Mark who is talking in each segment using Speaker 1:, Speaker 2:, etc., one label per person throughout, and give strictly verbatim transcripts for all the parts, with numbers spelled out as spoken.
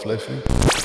Speaker 1: aflevering.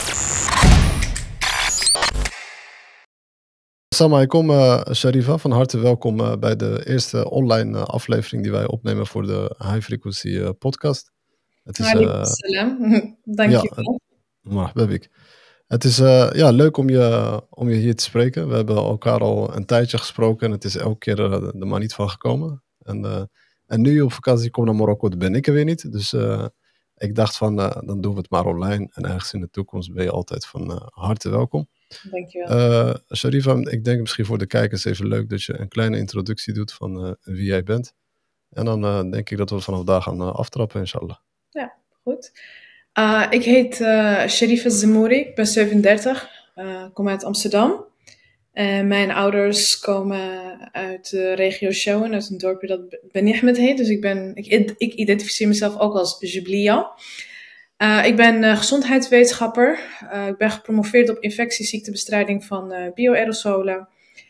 Speaker 1: Assalamu alaikum, uh, Sharifa. Van harte welkom uh, bij de eerste online uh, aflevering die wij opnemen voor de High Frequency uh, podcast.
Speaker 2: Het is, uh, salam. Dank
Speaker 1: ja,
Speaker 2: je wel.
Speaker 1: Maar heb ik. Het is uh, ja, leuk om je, om je hier te spreken. We hebben elkaar al een tijdje gesproken en het is elke keer uh, er maar niet van gekomen. En, uh, en nu je op vakantie komt naar Marokko, dan ben ik er weer niet. Dus uh, ik dacht van, uh, dan doen we het maar online. En ergens in de toekomst ben je altijd van uh, harte welkom.
Speaker 2: Dankjewel.
Speaker 1: Uh, Sharifa, ik denk misschien voor de kijkers even leuk dat je een kleine introductie doet van uh, wie jij bent. En dan uh, denk ik dat we vanaf daar gaan uh, aftrappen, inshallah.
Speaker 2: Ja, goed. Uh, ik heet uh, Sharifa Zemouri, ik ben zevenendertig, uh, kom uit Amsterdam. En mijn ouders komen uit de regio Showen, uit een dorpje dat Beni Ahmed heet. Dus ik, ben, ik, ik identificeer mezelf ook als Jiblia. Uh, ik ben uh, gezondheidswetenschapper. Uh, ik ben gepromoveerd op infectieziektebestrijding van uh, bioaerosolen.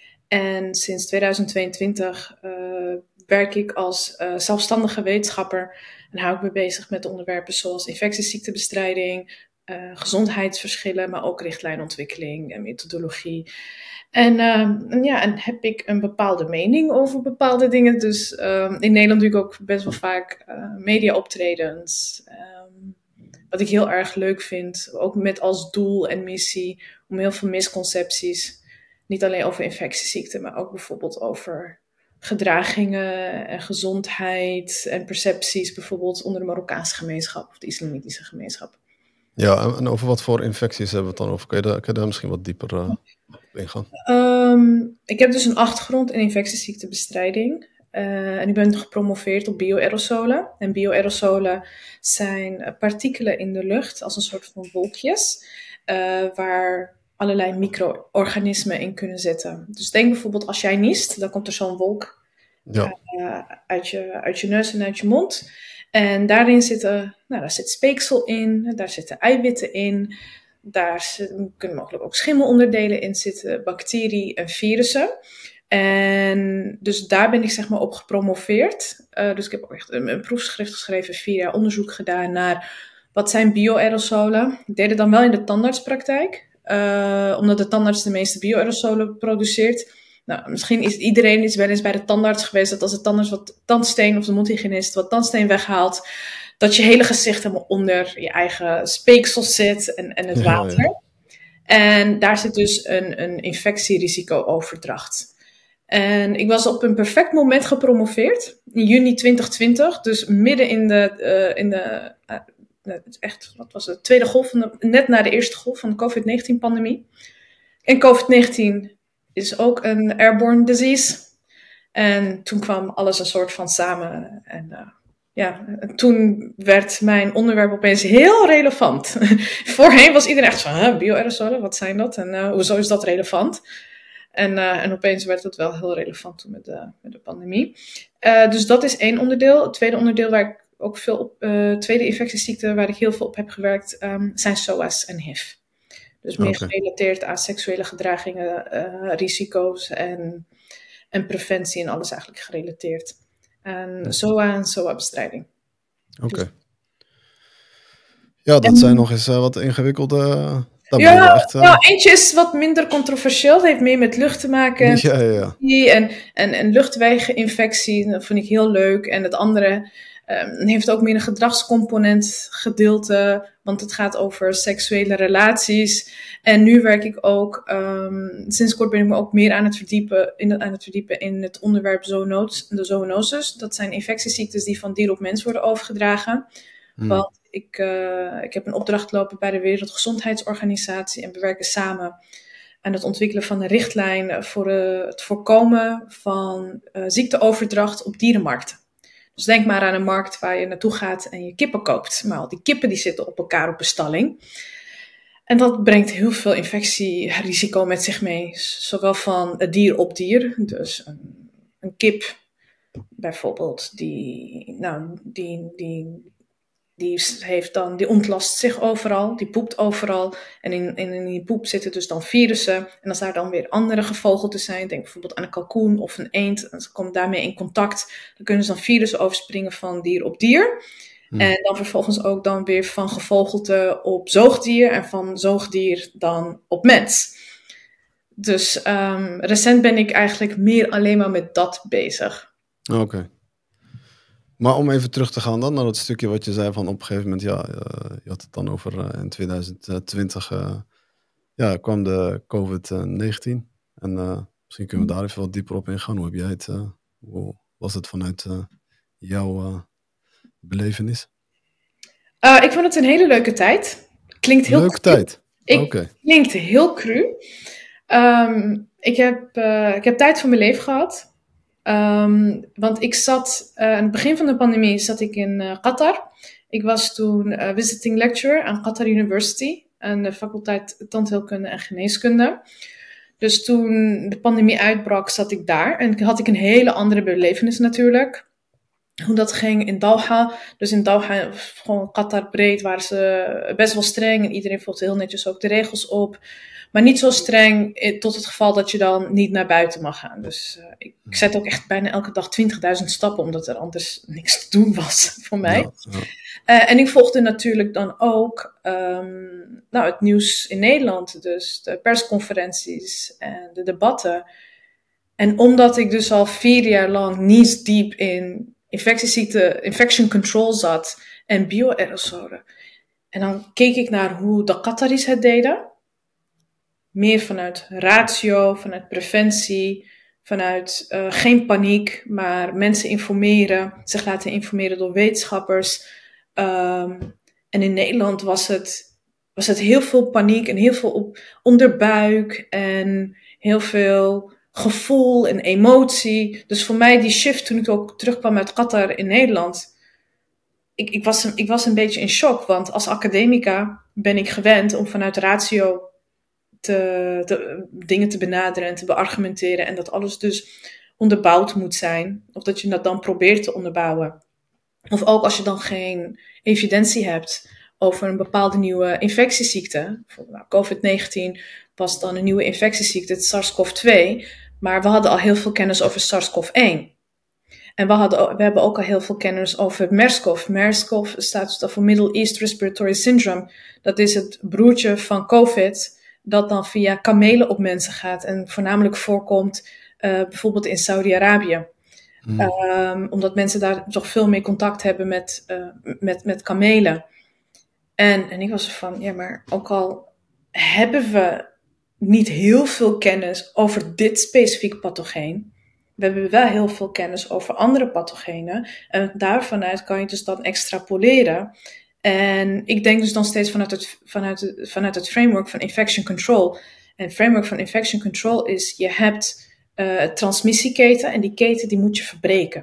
Speaker 2: En sinds tweeduizend tweeëntwintig uh, werk ik als uh, zelfstandige wetenschapper. En hou ik me bezig met onderwerpen zoals infectieziektebestrijding, uh, gezondheidsverschillen, maar ook richtlijnontwikkeling en methodologie. En, uh, ja, en heb ik een bepaalde mening over bepaalde dingen. Dus uh, in Nederland doe ik ook best wel vaak uh, media-optredens. Um, wat ik heel erg leuk vind, ook met als doel en missie om heel veel misconcepties, niet alleen over infectieziekten, maar ook bijvoorbeeld over gedragingen en gezondheid en percepties, bijvoorbeeld onder de Marokkaanse gemeenschap of de islamitische gemeenschap.
Speaker 1: Ja, en over wat voor infecties hebben we het dan over? Kun je daar, kun je daar misschien wat dieper uh, op ingaan?
Speaker 2: Um, ik heb dus een achtergrond in infectieziektebestrijding. Uh, en ik ben gepromoveerd op bioaerosolen. En bioaerosolen zijn partikelen in de lucht als een soort van wolkjes, uh, waar allerlei micro-organismen in kunnen zitten. Dus denk bijvoorbeeld als jij niest, dan komt er zo'n wolk
Speaker 1: ja.
Speaker 2: uh, uit, je, uit je neus en uit je mond. En daarin zitten, nou, daar zit speeksel in, daar zitten eiwitten in, daar zitten, kunnen mogelijk ook schimmelonderdelen in zitten, bacteriën en virussen. En dus daar ben ik zeg maar op gepromoveerd. Uh, dus ik heb ook echt een, een proefschrift geschreven, vier jaar onderzoek gedaan naar wat zijn bioaerosolen. Ik deed het dan wel in de tandartspraktijk. Uh, omdat de tandarts de meeste bioaerosolen produceert. Nou, misschien is iedereen is wel eens bij de tandarts geweest dat als de tandarts wat tandsteen of de mondhygiënist wat tandsteen weghaalt, dat je hele gezicht helemaal onder je eigen speeksel zit en, en het water. Ja, ja. En daar zit dus een, een infectierisico-overdracht. En ik was op een perfect moment gepromoveerd, in juni twintig twintig, dus midden in de, uh, in de uh, echt, wat was het, tweede golf, van de, net na de eerste golf van de covid negentien pandemie. En covid negentien is ook een airborne disease. En toen kwam alles een soort van samen. En uh, ja, en toen werd mijn onderwerp opeens heel relevant. Voorheen was iedereen echt van, huh, bioaerosolen, wat zijn dat? En uh, hoezo is dat relevant? En, uh, en opeens werd het wel heel relevant toen met de, met de pandemie. Uh, dus dat is één onderdeel. Het tweede onderdeel waar ik ook veel op, uh, tweede infectieziekte waar ik heel veel op heb gewerkt, um, zijn S O A's en H I V. Dus meer okay. gerelateerd aan seksuele gedragingen, uh, risico's en, en preventie en alles eigenlijk gerelateerd. En S O A en S O A-bestrijding.
Speaker 1: Oké. Okay. Ja, dat en, zijn nog eens uh, wat ingewikkelde... Uh,
Speaker 2: ja, echt, uh... ja, eentje is wat minder controversieel. Het heeft meer met lucht te maken.
Speaker 1: Ja, ja, ja.
Speaker 2: En, en, en luchtwegeninfectie, dat vind ik heel leuk. En het andere um, heeft ook meer een gedragscomponent gedeelte, want het gaat over seksuele relaties. En nu werk ik ook, um, sinds kort ben ik me ook meer aan het verdiepen in, aan het, verdiepen in het onderwerp zoonoos, de zoonoses. Dat zijn infectieziektes die van dier op mens worden overgedragen. Hmm. Want ik, uh, ik heb een opdracht lopen bij de Wereldgezondheidsorganisatie en we werken samen aan het ontwikkelen van een richtlijn voor uh, het voorkomen van uh, ziekteoverdracht op dierenmarkten. Dus denk maar aan een markt waar je naartoe gaat en je kippen koopt. Maar al die kippen die zitten op elkaar op bestalling. En dat brengt heel veel infectierisico met zich mee. Zowel van dier op dier. Dus een, een kip bijvoorbeeld, die, nou, die, die, die, heeft dan, die ontlast zich overal, die poept overal. En in, in, in die poep zitten dus dan virussen. En als daar dan weer andere gevogelten zijn, denk bijvoorbeeld aan een kalkoen of een eend, en ze komt daarmee in contact, dan kunnen ze dan virussen overspringen van dier op dier.
Speaker 1: Hmm.
Speaker 2: En dan vervolgens ook dan weer van gevogelte op zoogdier en van zoogdier dan op mens. Dus um, recent ben ik eigenlijk meer alleen maar met dat bezig.
Speaker 1: Oké. Okay. Maar om even terug te gaan dan naar het stukje wat je zei van op een gegeven moment, ja, uh, je had het dan over uh, in twintig twintig uh, ja, kwam de covid negentien. En uh, misschien kunnen we daar even wat dieper op ingaan. Hoe heb jij het, uh, hoe was het vanuit uh, jouw uh, belevenis?
Speaker 2: Uh, ik vond het een hele leuke tijd. Klinkt heel
Speaker 1: leuke
Speaker 2: cru.
Speaker 1: tijd?
Speaker 2: Oké.
Speaker 1: Okay.
Speaker 2: Klinkt heel cru. Um, ik, heb, uh, ik heb tijd van mijn leven gehad. Um, want ik zat, uh, aan het begin van de pandemie zat ik in uh, Qatar. Ik was toen uh, visiting lecturer aan Qatar University. Aan de faculteit tandheelkunde en geneeskunde. Dus toen de pandemie uitbrak zat ik daar. En had ik een hele andere belevenis natuurlijk. Hoe dat ging in Doha. Dus in Doha, gewoon Qatar breed, waren ze best wel streng. En iedereen volgde heel netjes ook de regels op. Maar niet zo streng tot het geval dat je dan niet naar buiten mag gaan. Dus uh, ik, ik zet ook echt bijna elke dag twintigduizend stappen. Omdat er anders niks te doen was voor mij. Ja, ja. Uh, en ik volgde natuurlijk dan ook um, nou, het nieuws in Nederland. Dus de persconferenties en de debatten. En omdat ik dus al vier jaar lang knees diep in infectieziekte, infection control zat en bio-aerosolen. En dan keek ik naar hoe de Qataris het deden. Meer vanuit ratio, vanuit preventie, vanuit uh, geen paniek, maar mensen informeren, zich laten informeren door wetenschappers. Um, en in Nederland was het, was het heel veel paniek en heel veel op onderbuik en heel veel gevoel en emotie. Dus voor mij die shift toen ik ook terugkwam uit Qatar in Nederland. Ik, ik, was, ik was een beetje in shock, want als academica ben ik gewend om vanuit ratio te, te, dingen te benaderen en te beargumenteren. En dat alles dus onderbouwd moet zijn. Of dat je dat dan probeert te onderbouwen. Of ook als je dan geen evidentie hebt over een bepaalde nieuwe infectieziekte. Nou, covid negentien was dan een nieuwe infectieziekte, het SARS-CoV twee. Maar we hadden al heel veel kennis over SARS-CoV één. En we, hadden, we hebben ook al heel veel kennis over MERS-CoV. MERS-CoV staat voor Middle East Respiratory Syndrome. Dat is het broertje van COVID, dat dan via kamelen op mensen gaat. En voornamelijk voorkomt uh, bijvoorbeeld in Saudi-Arabië. Mm. Um, omdat mensen daar toch veel meer contact hebben met, uh, met, met kamelen. En, en ik was er van, ja, maar ook al hebben we niet heel veel kennis over dit specifiek pathogeen. We hebben wel heel veel kennis over andere pathogenen. En daarvanuit kan je dus dan extrapoleren. En ik denk dus dan steeds vanuit het, vanuit het, vanuit het framework van infection control. En het framework van infection control is, je hebt uh, transmissieketen en die keten die moet je verbreken.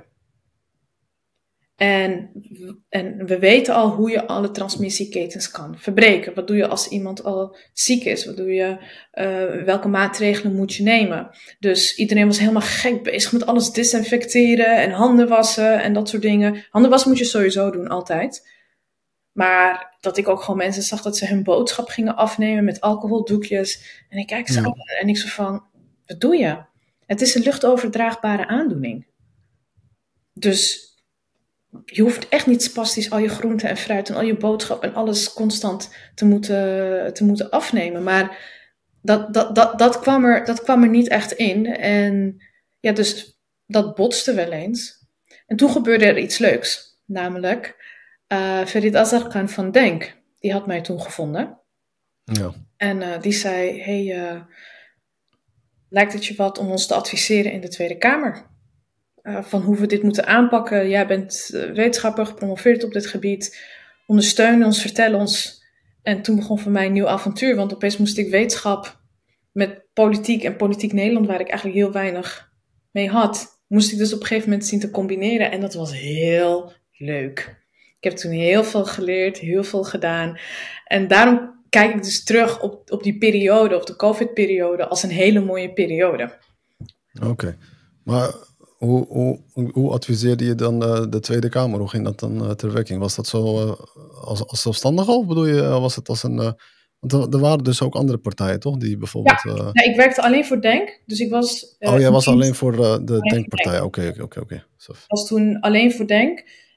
Speaker 2: En, en we weten al hoe je alle transmissieketens kan verbreken. Wat doe je als iemand al ziek is? Wat doe je, uh, welke maatregelen moet je nemen? Dus iedereen was helemaal gek bezig met alles desinfecteren en handen wassen en dat soort dingen. Handen wassen moet je sowieso doen, altijd. Maar dat ik ook gewoon mensen zag dat ze hun boodschap gingen afnemen met alcoholdoekjes. En ik kijk ze ja. aan en ik zo van, wat doe je? Het is een luchtoverdraagbare aandoening. Dus je hoeft echt niet spastisch al je groenten en fruit en al je boodschap en alles constant te moeten, te moeten afnemen. Maar dat, dat, dat, dat, kwam er, dat kwam er niet echt in. En ja, dus dat botste wel eens. En toen gebeurde er iets leuks. Namelijk, uh, Ferit Azarkan van Denk, die had mij toen gevonden.
Speaker 1: Ja.
Speaker 2: En uh, die zei, hey, uh, lijkt het je wat om ons te adviseren in de Tweede Kamer? Uh, van hoe we dit moeten aanpakken. Jij bent uh, wetenschapper, gepromoveerd op dit gebied. Ondersteun ons, vertel ons. En toen begon voor mij een nieuw avontuur. Want opeens moest ik wetenschap met politiek en politiek Nederland, waar ik eigenlijk heel weinig mee had, moest ik dus op een gegeven moment zien te combineren. En dat was heel leuk. Ik heb toen heel veel geleerd, heel veel gedaan. En daarom kijk ik dus terug op, op die periode, op de COVID-periode, als een hele mooie periode.
Speaker 1: Oké, okay. Maar Hoe, hoe, hoe adviseerde je dan uh, de Tweede Kamer? Hoe ging dat dan uh, ter werking? Was dat zo uh, als, als zelfstandige of bedoel je, uh, was het als een... Uh, want er, er waren dus ook andere partijen, toch? Die bijvoorbeeld...
Speaker 2: Ja,
Speaker 1: uh...
Speaker 2: nee, ik werkte alleen voor Denk. Dus ik was...
Speaker 1: Uh, oh, jij was alleen voor uh, de Denkpartij. Oké, oké, oké.
Speaker 2: Ik was toen alleen voor Denk.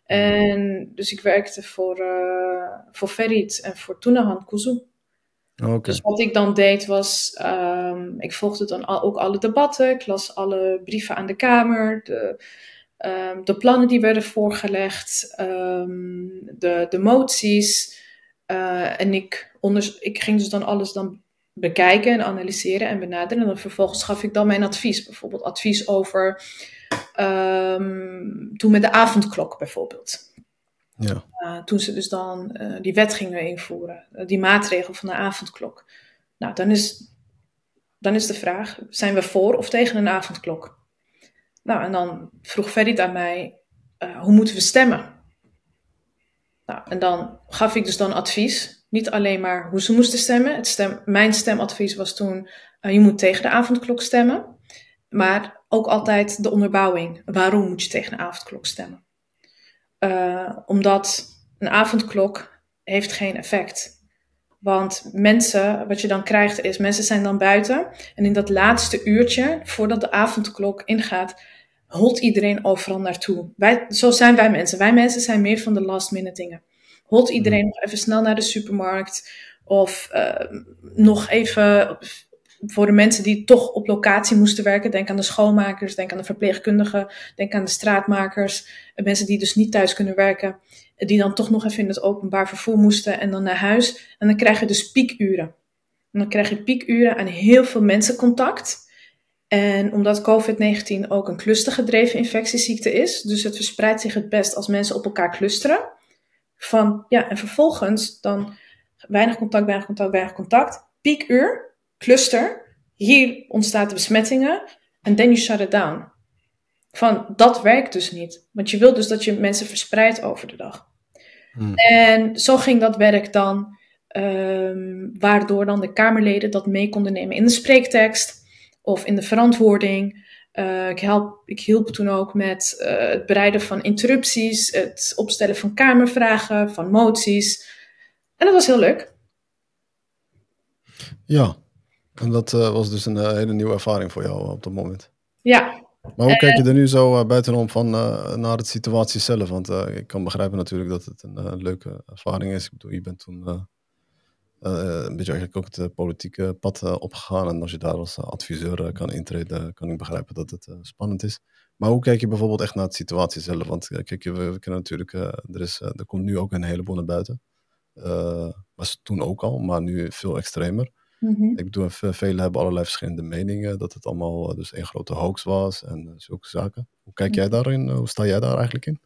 Speaker 2: En dus ik werkte voor, uh, voor Ferit en voor Tunahan Kuzu.
Speaker 1: Okay.
Speaker 2: Dus wat ik dan deed was, um, ik volgde dan al, ook alle debatten, ik las alle brieven aan de Kamer, de, um, de plannen die werden voorgelegd, um, de, de moties. Uh, en ik, onders- ik ging dus dan alles dan bekijken en analyseren en benaderen. En dan vervolgens gaf ik dan mijn advies. Bijvoorbeeld advies over, um, toen met de avondklok bijvoorbeeld.
Speaker 1: Ja.
Speaker 2: Uh, toen ze dus dan uh, die wet gingen invoeren, uh, die maatregel van de avondklok. Nou, dan is, dan is de vraag, zijn we voor of tegen een avondklok? Nou, en dan vroeg Ferit aan mij, uh, hoe moeten we stemmen? Nou, en dan gaf ik dus dan advies, niet alleen maar hoe ze moesten stemmen. Het stem, mijn stemadvies was toen, uh, je moet tegen de avondklok stemmen. Maar ook altijd de onderbouwing. Waarom moet je tegen de avondklok stemmen? Uh, omdat een avondklok heeft geen effect. Want mensen, wat je dan krijgt is, mensen zijn dan buiten. En in dat laatste uurtje, voordat de avondklok ingaat, holt iedereen overal naartoe. Wij, zo zijn wij mensen. Wij mensen zijn meer van de last minute dingen. Holt iedereen nog even snel naar de supermarkt. Of uh, nog even, voor de mensen die toch op locatie moesten werken. Denk aan de schoonmakers, denk aan de verpleegkundigen, denk aan de straatmakers. Mensen die dus niet thuis kunnen werken. Die dan toch nog even in het openbaar vervoer moesten en dan naar huis. En dan krijg je dus piekuren. En dan krijg je piekuren aan heel veel mensencontact. En omdat covid negentien ook een clustergedreven infectieziekte is, dus het verspreidt zich het best als mensen op elkaar clusteren. Van, ja, en vervolgens dan weinig contact, weinig contact, weinig contact. Piekuur, cluster, hier ontstaat de besmettingen. En then you shut it down. Van, dat werkt dus niet. Want je wil dus dat je mensen verspreidt over de dag. Hmm. En zo ging dat werk dan, um, waardoor dan de Kamerleden dat mee konden nemen in de spreektekst of in de verantwoording. Uh, ik, help, ik hielp toen ook met uh, het bereiden van interrupties, het opstellen van kamervragen, van moties. En dat was heel leuk.
Speaker 1: Ja, en dat uh, was dus een uh, hele nieuwe ervaring voor jou op dat moment.
Speaker 2: Ja.
Speaker 1: Maar hoe kijk je er nu zo uh, buitenom van uh, naar de situatie zelf? Want uh, ik kan begrijpen natuurlijk dat het een uh, leuke ervaring is. Ik bedoel, je bent toen uh, uh, een beetje eigenlijk ook het uh, politieke pad uh, opgegaan. En als je daar als uh, adviseur uh, kan intreden, kan ik begrijpen dat het uh, spannend is. Maar hoe kijk je bijvoorbeeld echt naar de situatie zelf? Want uh, kijk, we, we kennen natuurlijk, uh, er, is, uh, er komt nu ook een heleboel naar buiten. Uh, was toen ook al, maar nu veel extremer. Mm-hmm. Ik bedoel, velen hebben allerlei verschillende meningen, dat het allemaal dus één grote hoax was en uh, zulke zaken. Hoe kijk jij daarin? Hoe sta jij daar eigenlijk in?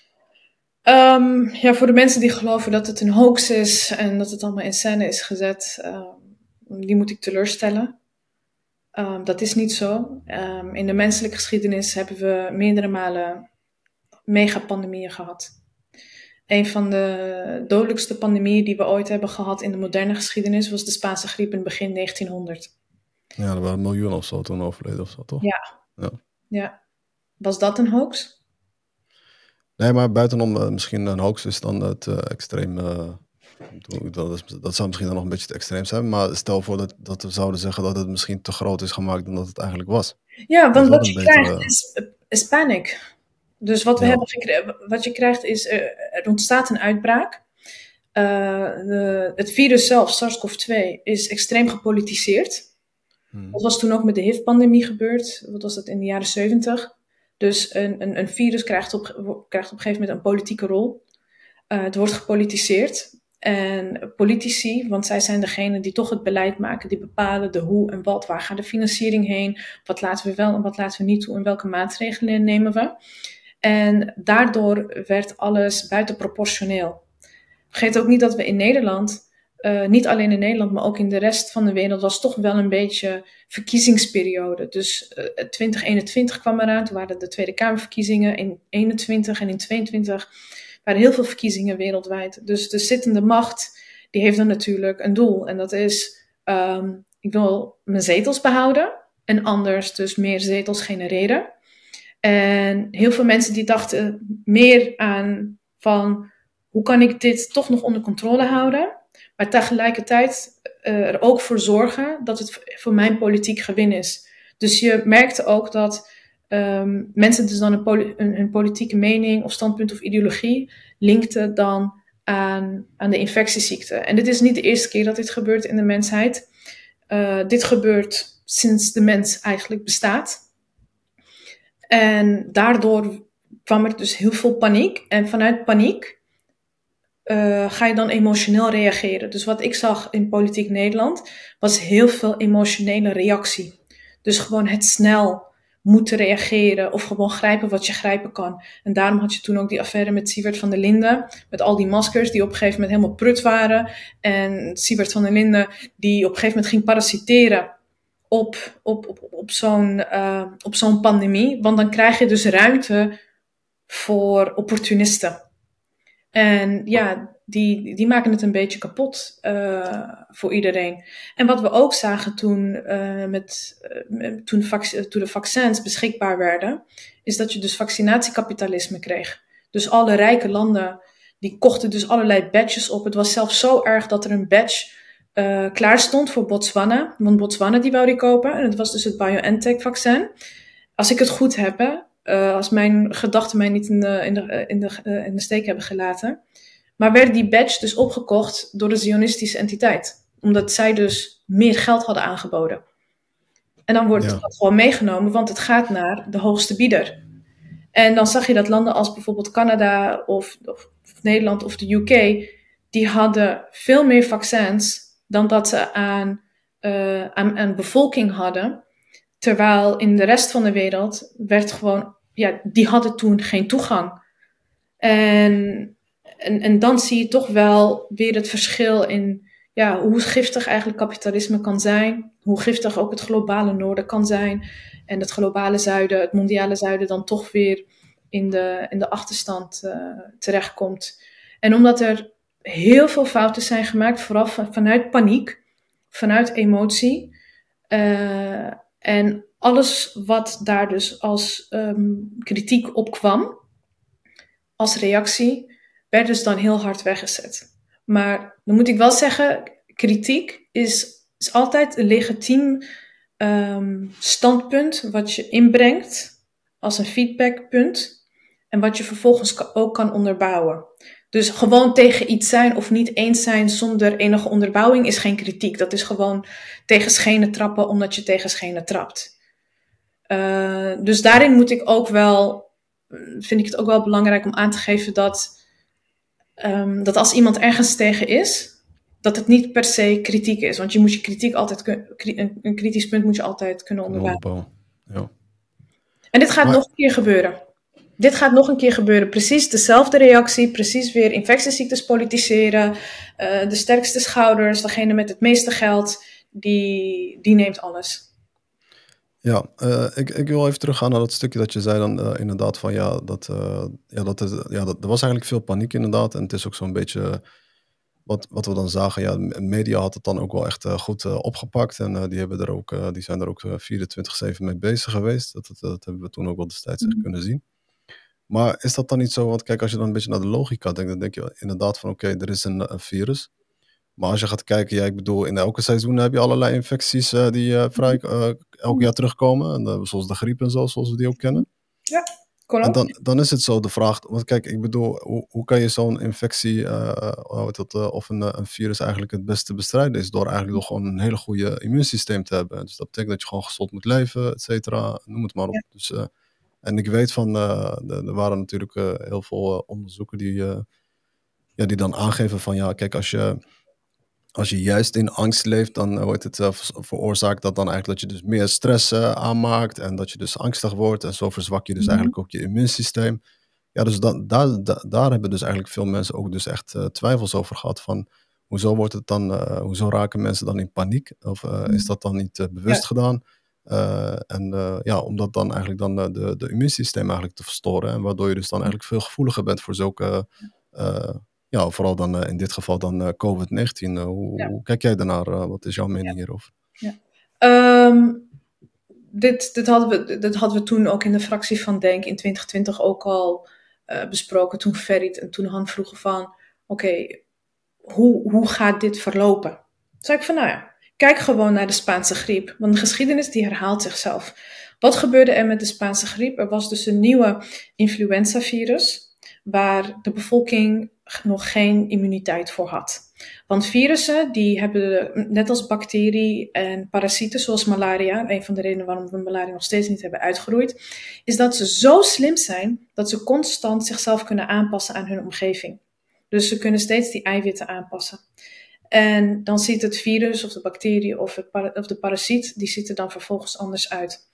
Speaker 2: Um, ja, voor de mensen die geloven dat het een hoax is en dat het allemaal in scène is gezet, um, die moet ik teleurstellen. Um, dat is niet zo. Um, in de menselijke geschiedenis hebben we meerdere malen megapandemieën gehad. Een van de dodelijkste pandemieën die we ooit hebben gehad in de moderne geschiedenis was de Spaanse griep in begin negentienhonderd.
Speaker 1: Ja, er waren miljoenen of zo toen overleden of zo, toch?
Speaker 2: Ja. Ja. ja. Was dat een hoax?
Speaker 1: Nee, maar buitenom uh, misschien een hoax is dan het uh, extreem... Uh, dat, is, dat zou misschien dan nog een beetje te extreem zijn. Maar stel voor dat, dat we zouden zeggen dat het misschien te groot is gemaakt dan dat het eigenlijk was.
Speaker 2: Ja, want wat je betere... krijgt is, is panic. Dus wat, we ja. hebben gekregen, wat je krijgt is, uh, er ontstaat een uitbraak. Uh, de, het virus zelf, SARS-CoV twee, is extreem gepolitiseerd. Hmm. Dat was toen ook met de H I V-pandemie gebeurd. Wat was dat in de jaren zeventig? Dus een, een, een virus krijgt op, krijgt op een gegeven moment een politieke rol. Uh, het wordt gepolitiseerd. En politici, want zij zijn degene die toch het beleid maken, die bepalen de hoe en wat, waar gaat de financiering heen, wat laten we wel en wat laten we niet toe en welke maatregelen nemen we. En daardoor werd alles buitenproportioneel. Vergeet ook niet dat we in Nederland, uh, niet alleen in Nederland, maar ook in de rest van de wereld, was toch wel een beetje verkiezingsperiode. Dus uh, twintig eenentwintig kwam eraan, toen waren de Tweede Kamerverkiezingen in eenentwintig en in tweeëntwintig waren heel veel verkiezingen wereldwijd. Dus de zittende macht, die heeft dan natuurlijk een doel. En dat is, um, ik wil mijn zetels behouden en anders dus meer zetels genereren. En heel veel mensen die dachten meer aan van, hoe kan ik dit toch nog onder controle houden? Maar tegelijkertijd uh, er ook voor zorgen dat het voor mijn politiek gewin is. Dus je merkte ook dat um, mensen dus dan een, poli- een, een politieke mening of standpunt of ideologie linkten dan aan, aan de infectieziekte. En dit is niet de eerste keer dat dit gebeurt in de mensheid. Uh, dit gebeurt sinds de mens eigenlijk bestaat. En daardoor kwam er dus heel veel paniek. En vanuit paniek uh, ga je dan emotioneel reageren. Dus wat ik zag in politiek Nederland was heel veel emotionele reactie. Dus gewoon het snel moeten reageren of gewoon grijpen wat je grijpen kan. En daarom had je toen ook die affaire met Siewert van der Linden, met al die maskers die op een gegeven moment helemaal prut waren. En Siewert van der Linden die op een gegeven moment ging parasiteren op, op, op, op zo'n uh, op zo'n pandemie. Want dan krijg je dus ruimte voor opportunisten. En ja, die, die maken het een beetje kapot uh, voor iedereen. En wat we ook zagen toen, uh, met, uh, toen, de vac- toen de vaccins beschikbaar werden, is dat je dus vaccinatiekapitalisme kreeg. Dus alle rijke landen, die kochten dus allerlei badges op. Het was zelfs zo erg dat er een badge uh, klaar stond voor Botswana. Want Botswana die wou die kopen. En het was dus het BioNTech-vaccin. Als ik het goed heb, hè, uh, als mijn gedachten mij niet in de, in, de, in, de, uh, in de steek hebben gelaten. Maar werd die badge dus opgekocht door de Zionistische entiteit. Omdat zij dus meer geld hadden aangeboden. En dan wordt ja. dat gewoon meegenomen, want het gaat naar de hoogste bieder. En dan zag je dat landen als bijvoorbeeld Canada of, of, of Nederland of de U K, die hadden veel meer vaccins dan dat ze aan, uh, aan, aan bevolking hadden. Terwijl in de rest van de wereld werd gewoon, ja, die hadden toen geen toegang. En... En, en dan zie je toch wel weer het verschil in ja, hoe giftig eigenlijk kapitalisme kan zijn. Hoe giftig ook het globale noorden kan zijn. En het globale zuiden, het mondiale zuiden dan toch weer in de, in de achterstand uh, terechtkomt. En omdat er heel veel fouten zijn gemaakt, vooral van, vanuit paniek, vanuit emotie. Uh, en alles wat daar dus als um, kritiek op kwam, als reactie, werd dus dan heel hard weggezet. Maar dan moet ik wel zeggen, kritiek is, is altijd een legitiem um, standpunt wat je inbrengt als een feedbackpunt en wat je vervolgens ook kan onderbouwen. Dus gewoon tegen iets zijn of niet eens zijn zonder enige onderbouwing is geen kritiek. Dat is gewoon tegen schenen trappen omdat je tegen schenen trapt. Uh, dus daarin moet ik ook wel, vind ik het ook wel belangrijk om aan te geven dat Um, dat als iemand ergens tegen is, dat het niet per se kritiek is. Want je moet je kritiek altijd kun, een kritisch punt moet je altijd kunnen onderbouwen.
Speaker 1: Ja.
Speaker 2: En dit gaat
Speaker 1: maar...
Speaker 2: nog een keer gebeuren. Dit gaat nog een keer gebeuren. Precies dezelfde reactie. Precies weer infectieziektes politiseren. Uh, de sterkste schouders. Degene met het meeste geld. Die, die neemt alles.
Speaker 1: Ja, uh, ik, ik wil even teruggaan naar dat stukje dat je zei dan uh, inderdaad van ja, dat, uh, ja, dat, is, ja dat, er was eigenlijk veel paniek inderdaad. En het is ook zo'n beetje uh, wat, wat we dan zagen. Ja, de media had het dan ook wel echt uh, goed uh, opgepakt. En uh, die, hebben er ook, uh, die zijn er ook uh, vierentwintig zeven mee bezig geweest. Dat, dat, dat hebben we toen ook wel destijds echt kunnen zien. Maar is dat dan niet zo? Want kijk, als je dan een beetje naar de logica denkt, dan denk je inderdaad van oké, okay, er is een, een virus. Maar als je gaat kijken, ja, ik bedoel, in elke seizoen heb je allerlei infecties uh, die uh, vrij uh, elk jaar terugkomen. En, uh, zoals de griep en zo, zoals we die ook kennen.
Speaker 2: Ja, klopt.
Speaker 1: En dan, dan is het zo de vraag, want kijk, ik bedoel, hoe, hoe kan je zo'n infectie, uh, dat, uh, of een, een virus eigenlijk het beste bestrijden? Is door eigenlijk door gewoon een hele goede immuunsysteem te hebben. Dus dat betekent dat je gewoon gezond moet leven, et cetera, noem het maar op. Ja. Dus, uh, en ik weet van, uh, de, er waren natuurlijk uh, heel veel uh, onderzoeken die, uh, ja, die dan aangeven van, ja, kijk, als je... Als je juist in angst leeft, dan wordt het uh, veroorzaakt dat dan eigenlijk dat je dus meer stress uh, aanmaakt en dat je dus angstig wordt en zo verzwak je dus mm-hmm. eigenlijk ook je immuunsysteem. Ja, dus dan, daar, da, daar hebben dus eigenlijk veel mensen ook dus echt uh, twijfels over gehad van hoezo wordt het dan, uh, hoezo raken mensen dan in paniek of uh, mm-hmm. is dat dan niet uh, bewust ja. gedaan? Uh, en uh, ja, om dat dan eigenlijk dan uh, de, de immuunsysteem eigenlijk te verstoren en waardoor je dus dan eigenlijk veel gevoeliger bent voor zulke uh, ja, vooral dan uh, in dit geval dan uh, covid negentien. Uh, hoe, ja. hoe kijk jij daarnaar? Uh, wat is jouw mening ja. hierover?
Speaker 2: Ja. Um, dit, dit, hadden we, dit hadden we toen ook in de fractie van Denk in twintig twintig ook al uh, besproken. Toen Ferrit en toen Han vroegen van... Oké, okay, hoe, hoe gaat dit verlopen? Toen zei ik van nou ja, Kijk gewoon naar de Spaanse griep, want de geschiedenis die herhaalt zichzelf. Wat gebeurde er met de Spaanse griep? Er was dus een nieuwe influenzavirus, waar de bevolking nog geen immuniteit voor had. Want virussen, die hebben, net als bacterie en parasieten, zoals malaria, een van de redenen waarom we malaria nog steeds niet hebben uitgeroeid, is dat ze zo slim zijn, dat ze constant zichzelf kunnen aanpassen aan hun omgeving. Dus ze kunnen steeds die eiwitten aanpassen. En dan ziet het virus of de bacterie of, het para- of de parasiet, die ziet er dan vervolgens anders uit.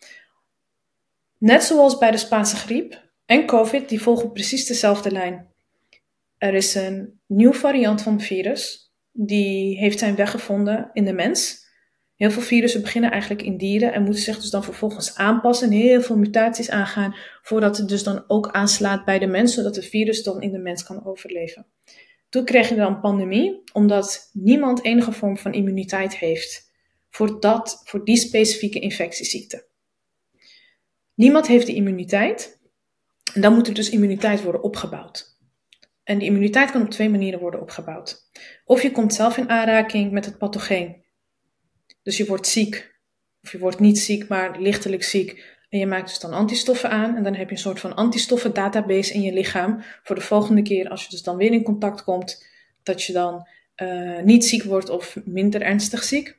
Speaker 2: Net zoals bij de Spaanse griep en COVID, die volgen precies dezelfde lijn. Er is een nieuw variant van het virus, die heeft zijn weg gevonden in de mens. Heel veel virussen beginnen eigenlijk in dieren en moeten zich dus dan vervolgens aanpassen en heel veel mutaties aangaan, voordat het dus dan ook aanslaat bij de mens, zodat het virus dan in de mens kan overleven. Toen kreeg je dan een pandemie, omdat niemand enige vorm van immuniteit heeft voor, dat, voor die specifieke infectieziekte. Niemand heeft de immuniteit en dan moet er dus immuniteit worden opgebouwd. En die immuniteit kan op twee manieren worden opgebouwd. Of je komt zelf in aanraking met het pathogeen. Dus je wordt ziek, of je wordt niet ziek, maar lichtelijk ziek. En je maakt dus dan antistoffen aan en dan heb je een soort van antistoffen database in je lichaam. Voor de volgende keer als je dus dan weer in contact komt, dat je dan uh, niet ziek wordt of minder ernstig ziek.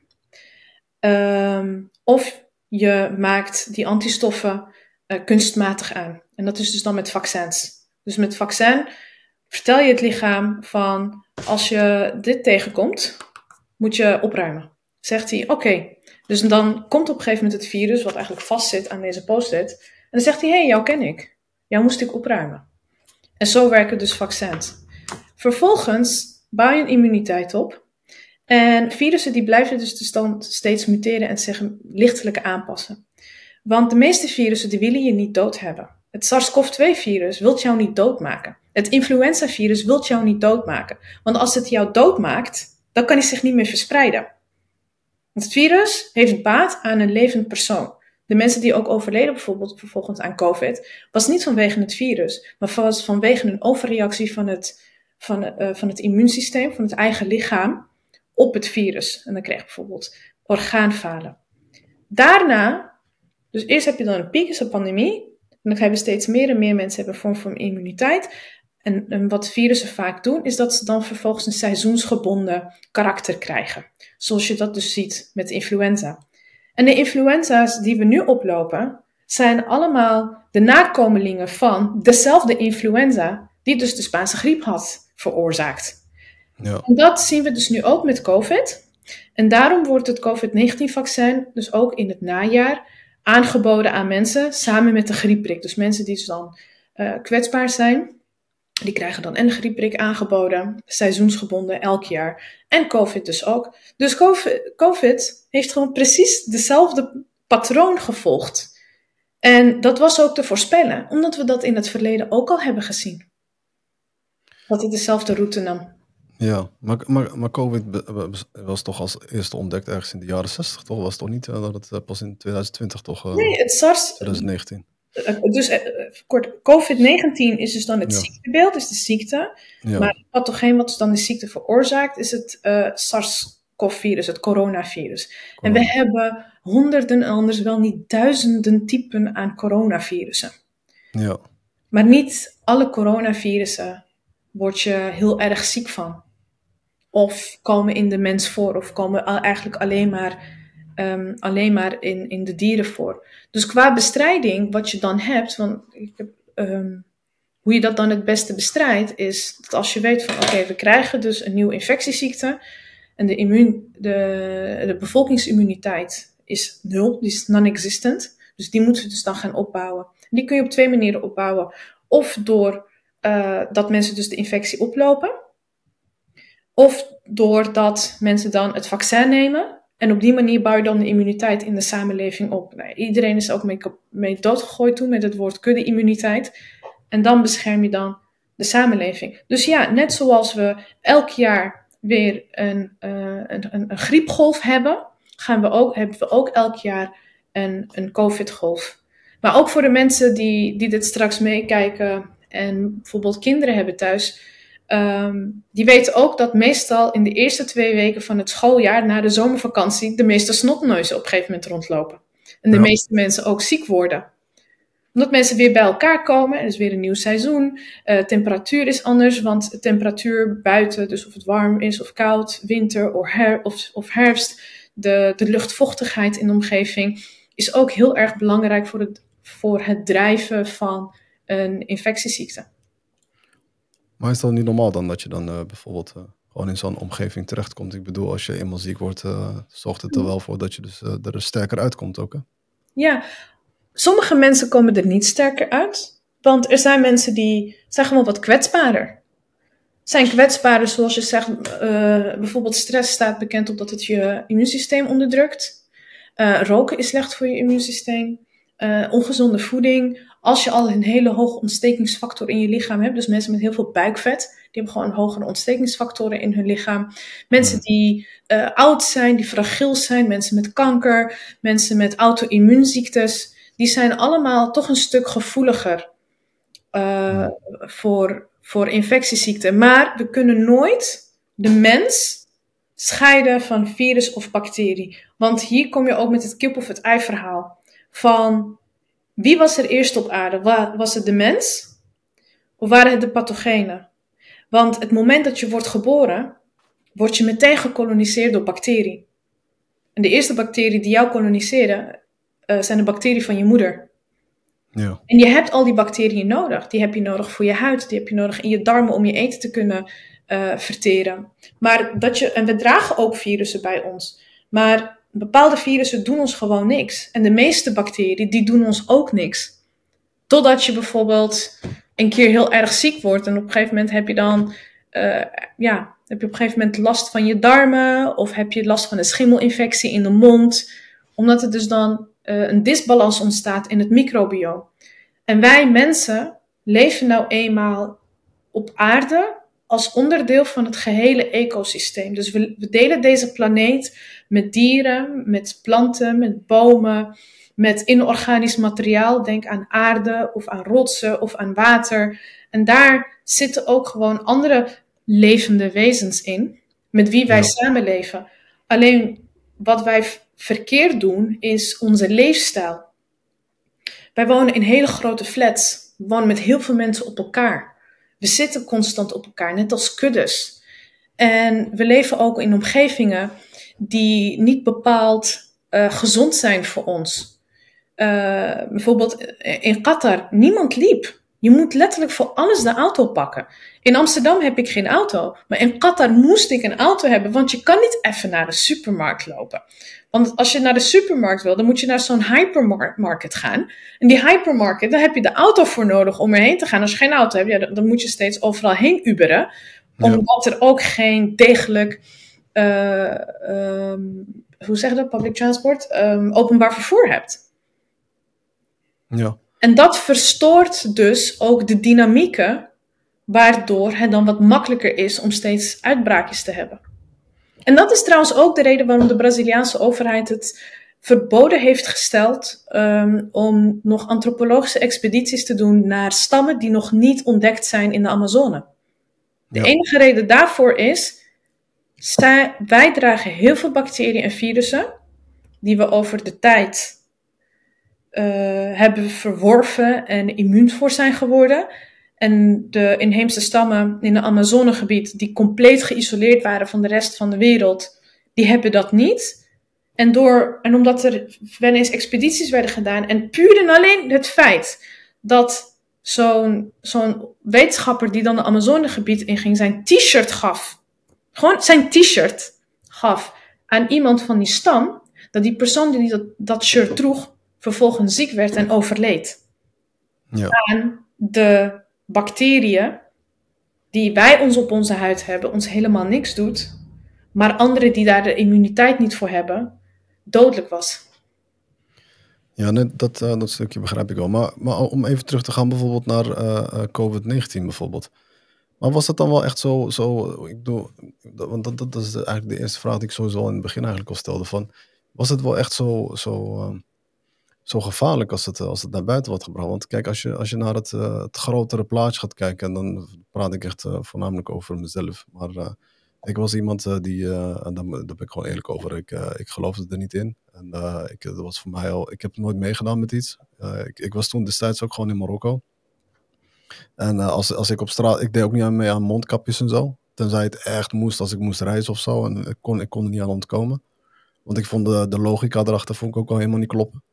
Speaker 2: Um, of je maakt die antistoffen uh, kunstmatig aan. En dat is dus dan met vaccins. Dus met vaccin vertel je het lichaam van, als je dit tegenkomt, moet je opruimen. Zegt hij, oké. Okay. Dus dan komt op een gegeven moment het virus, wat eigenlijk vastzit aan deze post-it. En dan zegt hij, hé, hey, jou ken ik. Jou moest ik opruimen. En zo werken dus vaccins. Vervolgens bouw je een immuniteit op. En virussen die blijven dus dan steeds muteren en zich lichtelijk aanpassen. Want de meeste virussen die willen je niet dood hebben. Het SARS-CoV twee virus wil jou niet doodmaken. Het influenza-virus wil jou niet doodmaken. Want als het jou doodmaakt, dan kan hij zich niet meer verspreiden. Het virus heeft baat aan een levend persoon. De mensen die ook overleden bijvoorbeeld vervolgens aan COVID, was niet vanwege het virus, maar was vanwege een overreactie van het, van, uh, van het immuunsysteem, van het eigen lichaam, op het virus. En dan krijg je bijvoorbeeld orgaanfalen. Daarna, dus eerst heb je dan een piek, is een pandemie, en dan hebben steeds meer en meer mensen hebben een vorm van immuniteit. En, en wat virussen vaak doen, is dat ze dan vervolgens een seizoensgebonden karakter krijgen. Zoals je dat dus ziet met de influenza. En de influenza's die we nu oplopen, zijn allemaal de nakomelingen van dezelfde influenza die dus de Spaanse griep had veroorzaakt. Ja. En dat zien we dus nu ook met COVID. En daarom wordt het COVID negentien vaccin dus ook in het najaar aangeboden aan mensen samen met de griepprik. Dus mensen die dus dan uh, kwetsbaar zijn, die krijgen dan een griepprik aangeboden, seizoensgebonden elk jaar. En COVID dus ook. Dus COVID, COVID heeft gewoon precies dezelfde patroon gevolgd. En dat was ook te voorspellen, omdat we dat in het verleden ook al hebben gezien. Dat het dezelfde route nam.
Speaker 1: Ja, maar, maar, maar COVID was toch als eerste ontdekt ergens in de jaren zestig, toch? Was het toch niet uh, dat het pas in twintig twintig toch? Uh,
Speaker 2: nee, het SARS...
Speaker 1: twintig negentien.
Speaker 2: Uh, dus uh, kort, COVID negentien is dus dan het ja. ziektebeeld, is de ziekte. Ja. Maar het pathogeen wat dus dan de ziekte veroorzaakt, is het uh, SARS-CoV-virus, het coronavirus. Corona. En we hebben honderden, anders wel niet duizenden typen aan coronavirussen.
Speaker 1: Ja.
Speaker 2: Maar niet alle coronavirussen word je heel erg ziek van. Of komen in de mens voor, of komen eigenlijk alleen maar, um, alleen maar in, in de dieren voor. Dus qua bestrijding, wat je dan hebt, want ik heb, um, hoe je dat dan het beste bestrijdt, is dat als je weet van oké, okay, we krijgen dus een nieuwe infectieziekte en de, immuun, de, de bevolkingsimmuniteit is nul, die is non-existent. Dus die moeten we dus dan gaan opbouwen. En die kun je op twee manieren opbouwen. Of door uh, dat mensen dus de infectie oplopen, of doordat mensen dan het vaccin nemen. En op die manier bouw je dan de immuniteit in de samenleving op. Nou, iedereen is ook mee, mee doodgegooid toen met het woord kudde-immuniteit. En dan bescherm je dan de samenleving. Dus ja, net zoals we elk jaar weer een, uh, een, een, een griepgolf hebben, gaan we ook, hebben we ook elk jaar een, een COVID-golf. Maar ook voor de mensen die, die dit straks meekijken en bijvoorbeeld kinderen hebben thuis. Um, die weten ook dat meestal in de eerste twee weken van het schooljaar, na de zomervakantie, de meeste snotneuzen op een gegeven moment rondlopen. En de ja. meeste mensen ook ziek worden. Omdat mensen weer bij elkaar komen, er is weer een nieuw seizoen, uh, temperatuur is anders, want de temperatuur buiten, dus of het warm is of koud, winter of, her- of, of herfst, de, de luchtvochtigheid in de omgeving, is ook heel erg belangrijk voor het, voor het drijven van een infectieziekte.
Speaker 1: Maar is dat niet normaal dan dat je dan uh, bijvoorbeeld uh, gewoon in zo'n omgeving terechtkomt? Ik bedoel, als je eenmaal ziek wordt, uh, zorgt het er wel voor dat je dus, uh, er sterker uitkomt ook, hè?
Speaker 2: Ja, sommige mensen komen er niet sterker uit. Want er zijn mensen die zijn gewoon wat kwetsbaarder. Zijn kwetsbaarder zoals je zegt, uh, bijvoorbeeld stress staat bekend op dat het je immuunsysteem onderdrukt. Uh, roken is slecht voor je immuunsysteem. Uh, ongezonde voeding. Als je al een hele hoge ontstekingsfactor in je lichaam hebt. Dus mensen met heel veel buikvet. Die hebben gewoon hogere ontstekingsfactoren in hun lichaam. Mensen die uh, oud zijn, die fragiel zijn. Mensen met kanker. Mensen met auto-immuunziektes. Die zijn allemaal toch een stuk gevoeliger uh, voor, voor infectieziekten. Maar we kunnen nooit de mens scheiden van virus of bacterie. Want hier kom je ook met het kip of het ei verhaal. Van wie was er eerst op aarde? Was het de mens? Of waren het de pathogenen? Want het moment dat je wordt geboren, word je meteen gekoloniseerd door bacteriën. En de eerste bacteriën die jou koloniseren, uh, zijn de bacteriën van je moeder.
Speaker 1: Ja.
Speaker 2: En je hebt al die bacteriën nodig. Die heb je nodig voor je huid, die heb je nodig in je darmen om je eten te kunnen uh, verteren. Maar dat je, en we dragen ook virussen bij ons. Maar bepaalde virussen doen ons gewoon niks. En de meeste bacteriën, die doen ons ook niks. Totdat je bijvoorbeeld een keer heel erg ziek wordt. En op een gegeven moment heb je dan, uh, ja, heb je op een gegeven moment last van je darmen. Of heb je last van een schimmelinfectie in de mond. Omdat er dus dan uh, een disbalans ontstaat in het microbioom. En wij mensen leven nou eenmaal op aarde als onderdeel van het gehele ecosysteem. Dus we, we delen deze planeet met dieren, met planten, met bomen, met inorganisch materiaal. Denk aan aarde of aan rotsen of aan water. En daar zitten ook gewoon andere levende wezens in, met wie wij ja. samenleven. Alleen wat wij verkeerd doen, is onze leefstijl. Wij wonen in hele grote flats. We wonen met heel veel mensen op elkaar. We zitten constant op elkaar, net als kuddes. En we leven ook in omgevingen die niet bepaald uh, gezond zijn voor ons. Uh, bijvoorbeeld in Qatar, niemand liep. Je moet letterlijk voor alles de auto pakken. In Amsterdam heb ik geen auto. Maar in Qatar moest ik een auto hebben, want je kan niet even naar de supermarkt lopen. Want als je naar de supermarkt wil, dan moet je naar zo'n hypermarket gaan. En die hypermarket, daar heb je de auto voor nodig om erheen te gaan. Als je geen auto hebt, ja, dan, dan moet je steeds overal heen uberen. Omdat ja. er ook geen degelijk, uh, um, hoe zeg je dat, public transport, um, openbaar vervoer hebt.
Speaker 1: Ja.
Speaker 2: En dat verstoort dus ook de dynamieken, waardoor het dan wat makkelijker is om steeds uitbraakjes te hebben. En dat is trouwens ook de reden waarom de Braziliaanse overheid het verboden heeft gesteld um, om nog antropologische expedities te doen naar stammen die nog niet ontdekt zijn in de Amazone. De ja. enige reden daarvoor is, zij, wij dragen heel veel bacteriën en virussen die we over de tijd uh, hebben verworven en immuun voor zijn geworden. En de inheemse stammen in het Amazonegebied, die compleet geïsoleerd waren van de rest van de wereld, die hebben dat niet. En, door, en omdat er wel eens expedities werden gedaan, en puur en alleen het feit dat zo'n, zo'n wetenschapper die dan het Amazonegebied inging, zijn t-shirt gaf, gewoon zijn t-shirt gaf aan iemand van die stam, dat die persoon die dat, dat shirt droeg, vervolgens ziek werd en overleed.
Speaker 1: Ja.
Speaker 2: Aan de bacteriën die wij ons op onze huid hebben, ons helemaal niks doet, maar anderen die daar de immuniteit niet voor hebben, dodelijk was.
Speaker 1: Ja, nee, dat, uh, dat stukje begrijp ik wel. Maar, maar om even terug te gaan bijvoorbeeld naar uh, uh, covid negentien bijvoorbeeld. Maar was dat dan wel echt zo, zo ik bedoel, want dat, dat is de, eigenlijk de eerste vraag die ik sowieso in het begin eigenlijk al stelde van, was het wel echt zo, zo uh, zo gevaarlijk als het, als het naar buiten wordt gebracht. Want kijk, als je, als je naar het, uh, het grotere plaatje gaat kijken, en dan praat ik echt uh, voornamelijk over mezelf. Maar uh, ik was iemand uh, die, uh, en daar, daar ben ik gewoon eerlijk over, ik, uh, ik geloofde er niet in. En uh, ik, dat was voor mij al, ik heb nooit meegedaan met iets. Uh, ik, ik was toen destijds ook gewoon in Marokko. En uh, als, als ik op straat, ik deed ook niet aan mee aan mondkapjes en zo. Tenzij het echt moest, als ik moest reizen of zo. En ik kon, ik kon er niet aan ontkomen. Want ik vond de, de logica erachter vond ik ook al helemaal niet kloppen.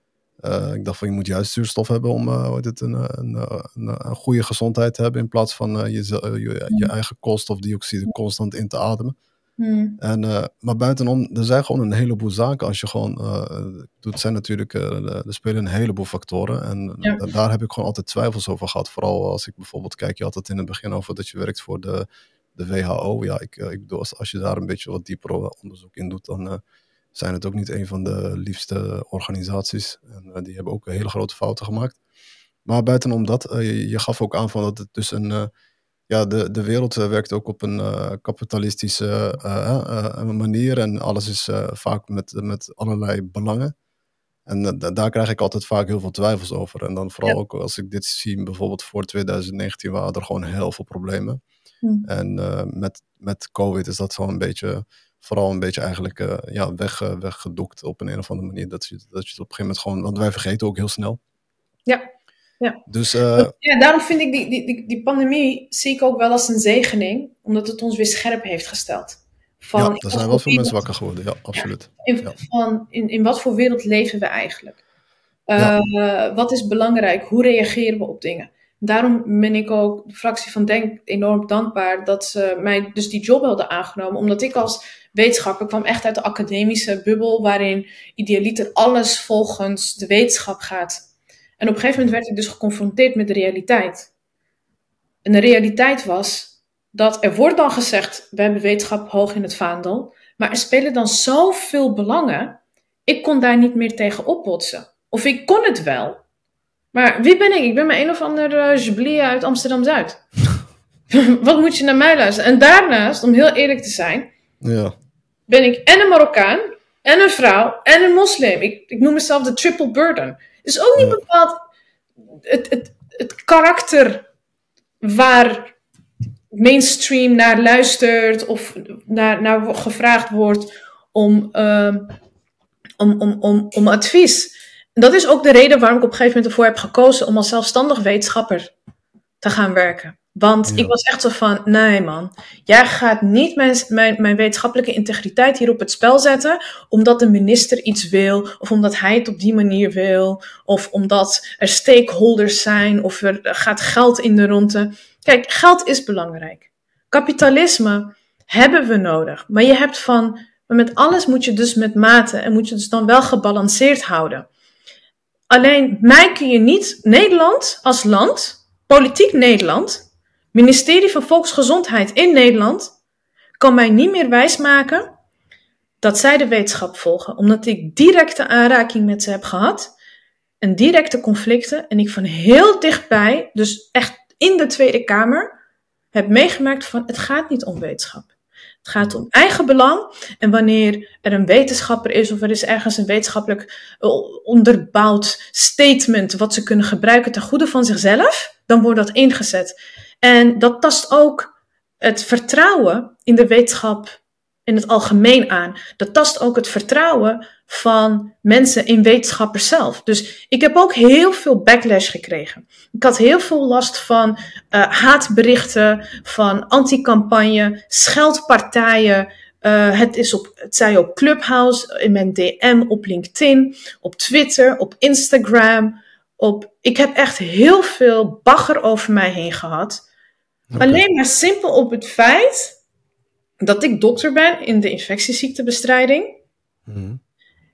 Speaker 1: Uh, ik dacht van je moet juist zuurstof hebben om uh, hoe heet het, een, een, een, een goede gezondheid te hebben. In plaats van uh, je, uh, je, je eigen koolstofdioxide constant in te ademen.
Speaker 2: Hmm.
Speaker 1: En, uh, maar buitenom, er zijn gewoon een heleboel zaken. Als je gewoon, uh, het zijn natuurlijk, uh, er spelen een heleboel factoren. En
Speaker 2: Ja.
Speaker 1: uh, daar heb ik gewoon altijd twijfels over gehad. Vooral als ik bijvoorbeeld kijk, je had het in het begin over dat je werkt voor de, de W H O. Ja, ik, uh, ik bedoel, als, als je daar een beetje wat dieper onderzoek in doet, dan uh, zijn het ook niet een van de liefste organisaties. En uh, die hebben ook hele grote fouten gemaakt. Maar buitenom dat, uh, je, je gaf ook aan van dat het dus een... Uh, Ja, de, de wereld uh, werkt ook op een uh, kapitalistische uh, uh, manier en alles is uh, vaak met, met allerlei belangen. En uh, daar krijg ik altijd vaak heel veel twijfels over. En dan vooral ja. ook als ik dit zie, bijvoorbeeld voor twintig negentien waren er gewoon heel veel problemen. Hmm. En uh, met, met COVID is dat zo een beetje, vooral een beetje eigenlijk uh, ja, weg, uh, weggedoekt op een, een of andere manier. Dat je, dat je het op een gegeven moment gewoon, want wij vergeten ook heel snel.
Speaker 2: Ja. Ja.
Speaker 1: Dus, uh,
Speaker 2: ja, daarom vind ik die, die, die, die pandemie zie ik ook wel als een zegening, omdat het ons weer scherp heeft gesteld.
Speaker 1: Van, ja, er zijn wel veel mensen wakker geworden, ja, absoluut.
Speaker 2: Ja, in,
Speaker 1: ja.
Speaker 2: Van, in, in wat voor wereld leven we eigenlijk? Uh, ja. Wat is belangrijk? Hoe reageren we op dingen? Daarom ben ik ook de fractie van Denk enorm dankbaar dat ze mij dus die job hadden aangenomen, omdat ik als wetenschapper kwam echt uit de academische bubbel, waarin idealiter alles volgens de wetenschap gaat. En op een gegeven moment werd ik dus geconfronteerd met de realiteit. En de realiteit was dat er wordt dan gezegd, we hebben wetenschap hoog in het vaandel, maar er spelen dan zoveel belangen, ik kon daar niet meer tegen opbotsen. Of ik kon het wel, maar wie ben ik? Ik ben maar een of andere uh, jublia uit Amsterdam-Zuid. Wat moet je naar mij luisteren? En daarnaast, om heel eerlijk te zijn,
Speaker 1: ja.
Speaker 2: ben ik en een Marokkaan, en een vrouw, en een moslim. Ik, ik noem mezelf de triple burden. Dus ook niet bepaald het, het, het karakter waar mainstream naar luistert of naar, naar gevraagd wordt om, uh, om, om, om, om advies. En dat is ook de reden waarom ik op een gegeven moment ervoor heb gekozen om als zelfstandig wetenschapper te gaan werken. Want ja. ik was echt zo van, nee man, jij gaat niet mijn, mijn, mijn wetenschappelijke integriteit hier op het spel zetten, omdat de minister iets wil, of omdat hij het op die manier wil, of omdat er stakeholders zijn, of er gaat geld in de ronde. Kijk, geld is belangrijk. Kapitalisme hebben we nodig. Maar je hebt van, met alles moet je dus met mate, en moet je dus dan wel gebalanceerd houden. Alleen, mij kun je niet, Nederland als land, politiek Nederland, ministerie van Volksgezondheid in Nederland kan mij niet meer wijsmaken dat zij de wetenschap volgen. Omdat ik directe aanraking met ze heb gehad. En directe conflicten. En ik van heel dichtbij, dus echt in de Tweede Kamer, heb meegemaakt van het gaat niet om wetenschap. Het gaat om eigen belang. En wanneer er een wetenschapper is of er is ergens een wetenschappelijk onderbouwd statement wat ze kunnen gebruiken ten goede van zichzelf, dan wordt dat ingezet. En dat tast ook het vertrouwen in de wetenschap in het algemeen aan. Dat tast ook het vertrouwen van mensen in wetenschappers zelf. Dus ik heb ook heel veel backlash gekregen. Ik had heel veel last van uh, haatberichten, van anticampagne, scheldpartijen. Uh, het, is op, het zij op Clubhouse, in mijn D M, op LinkedIn, op Twitter, op Instagram. Op, ik heb echt heel veel bagger over mij heen gehad. Okay. Alleen maar simpel op het feit dat ik dokter ben in de infectieziektebestrijding. Mm.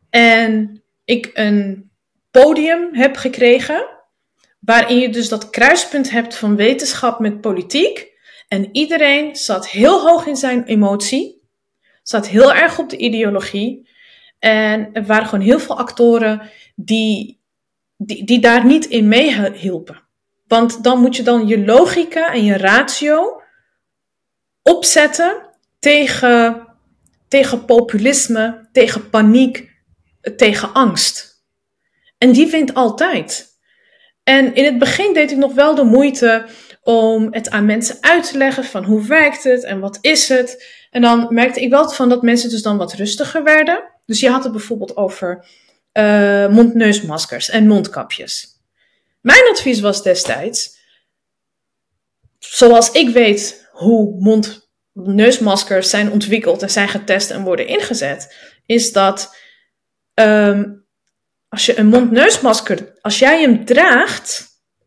Speaker 2: En ik een podium heb gekregen waarin je dus dat kruispunt hebt van wetenschap met politiek. En iedereen zat heel hoog in zijn emotie, zat heel erg op de ideologie. En er waren gewoon heel veel actoren die, die, die daar niet in meehielpen. Want dan moet je dan je logica en je ratio opzetten tegen, tegen populisme, tegen paniek, tegen angst. En die wint altijd. En in het begin deed ik nog wel de moeite om het aan mensen uit te leggen van hoe werkt het en wat is het. En dan merkte ik wel van dat mensen dus dan wat rustiger werden. Dus je had het bijvoorbeeld over uh, mond-neusmaskers en mondkapjes. Mijn advies was destijds, zoals ik weet hoe mond-neusmaskers zijn ontwikkeld en zijn getest en worden ingezet, is dat um, als je een mond-neusmasker, als jij hem draagt,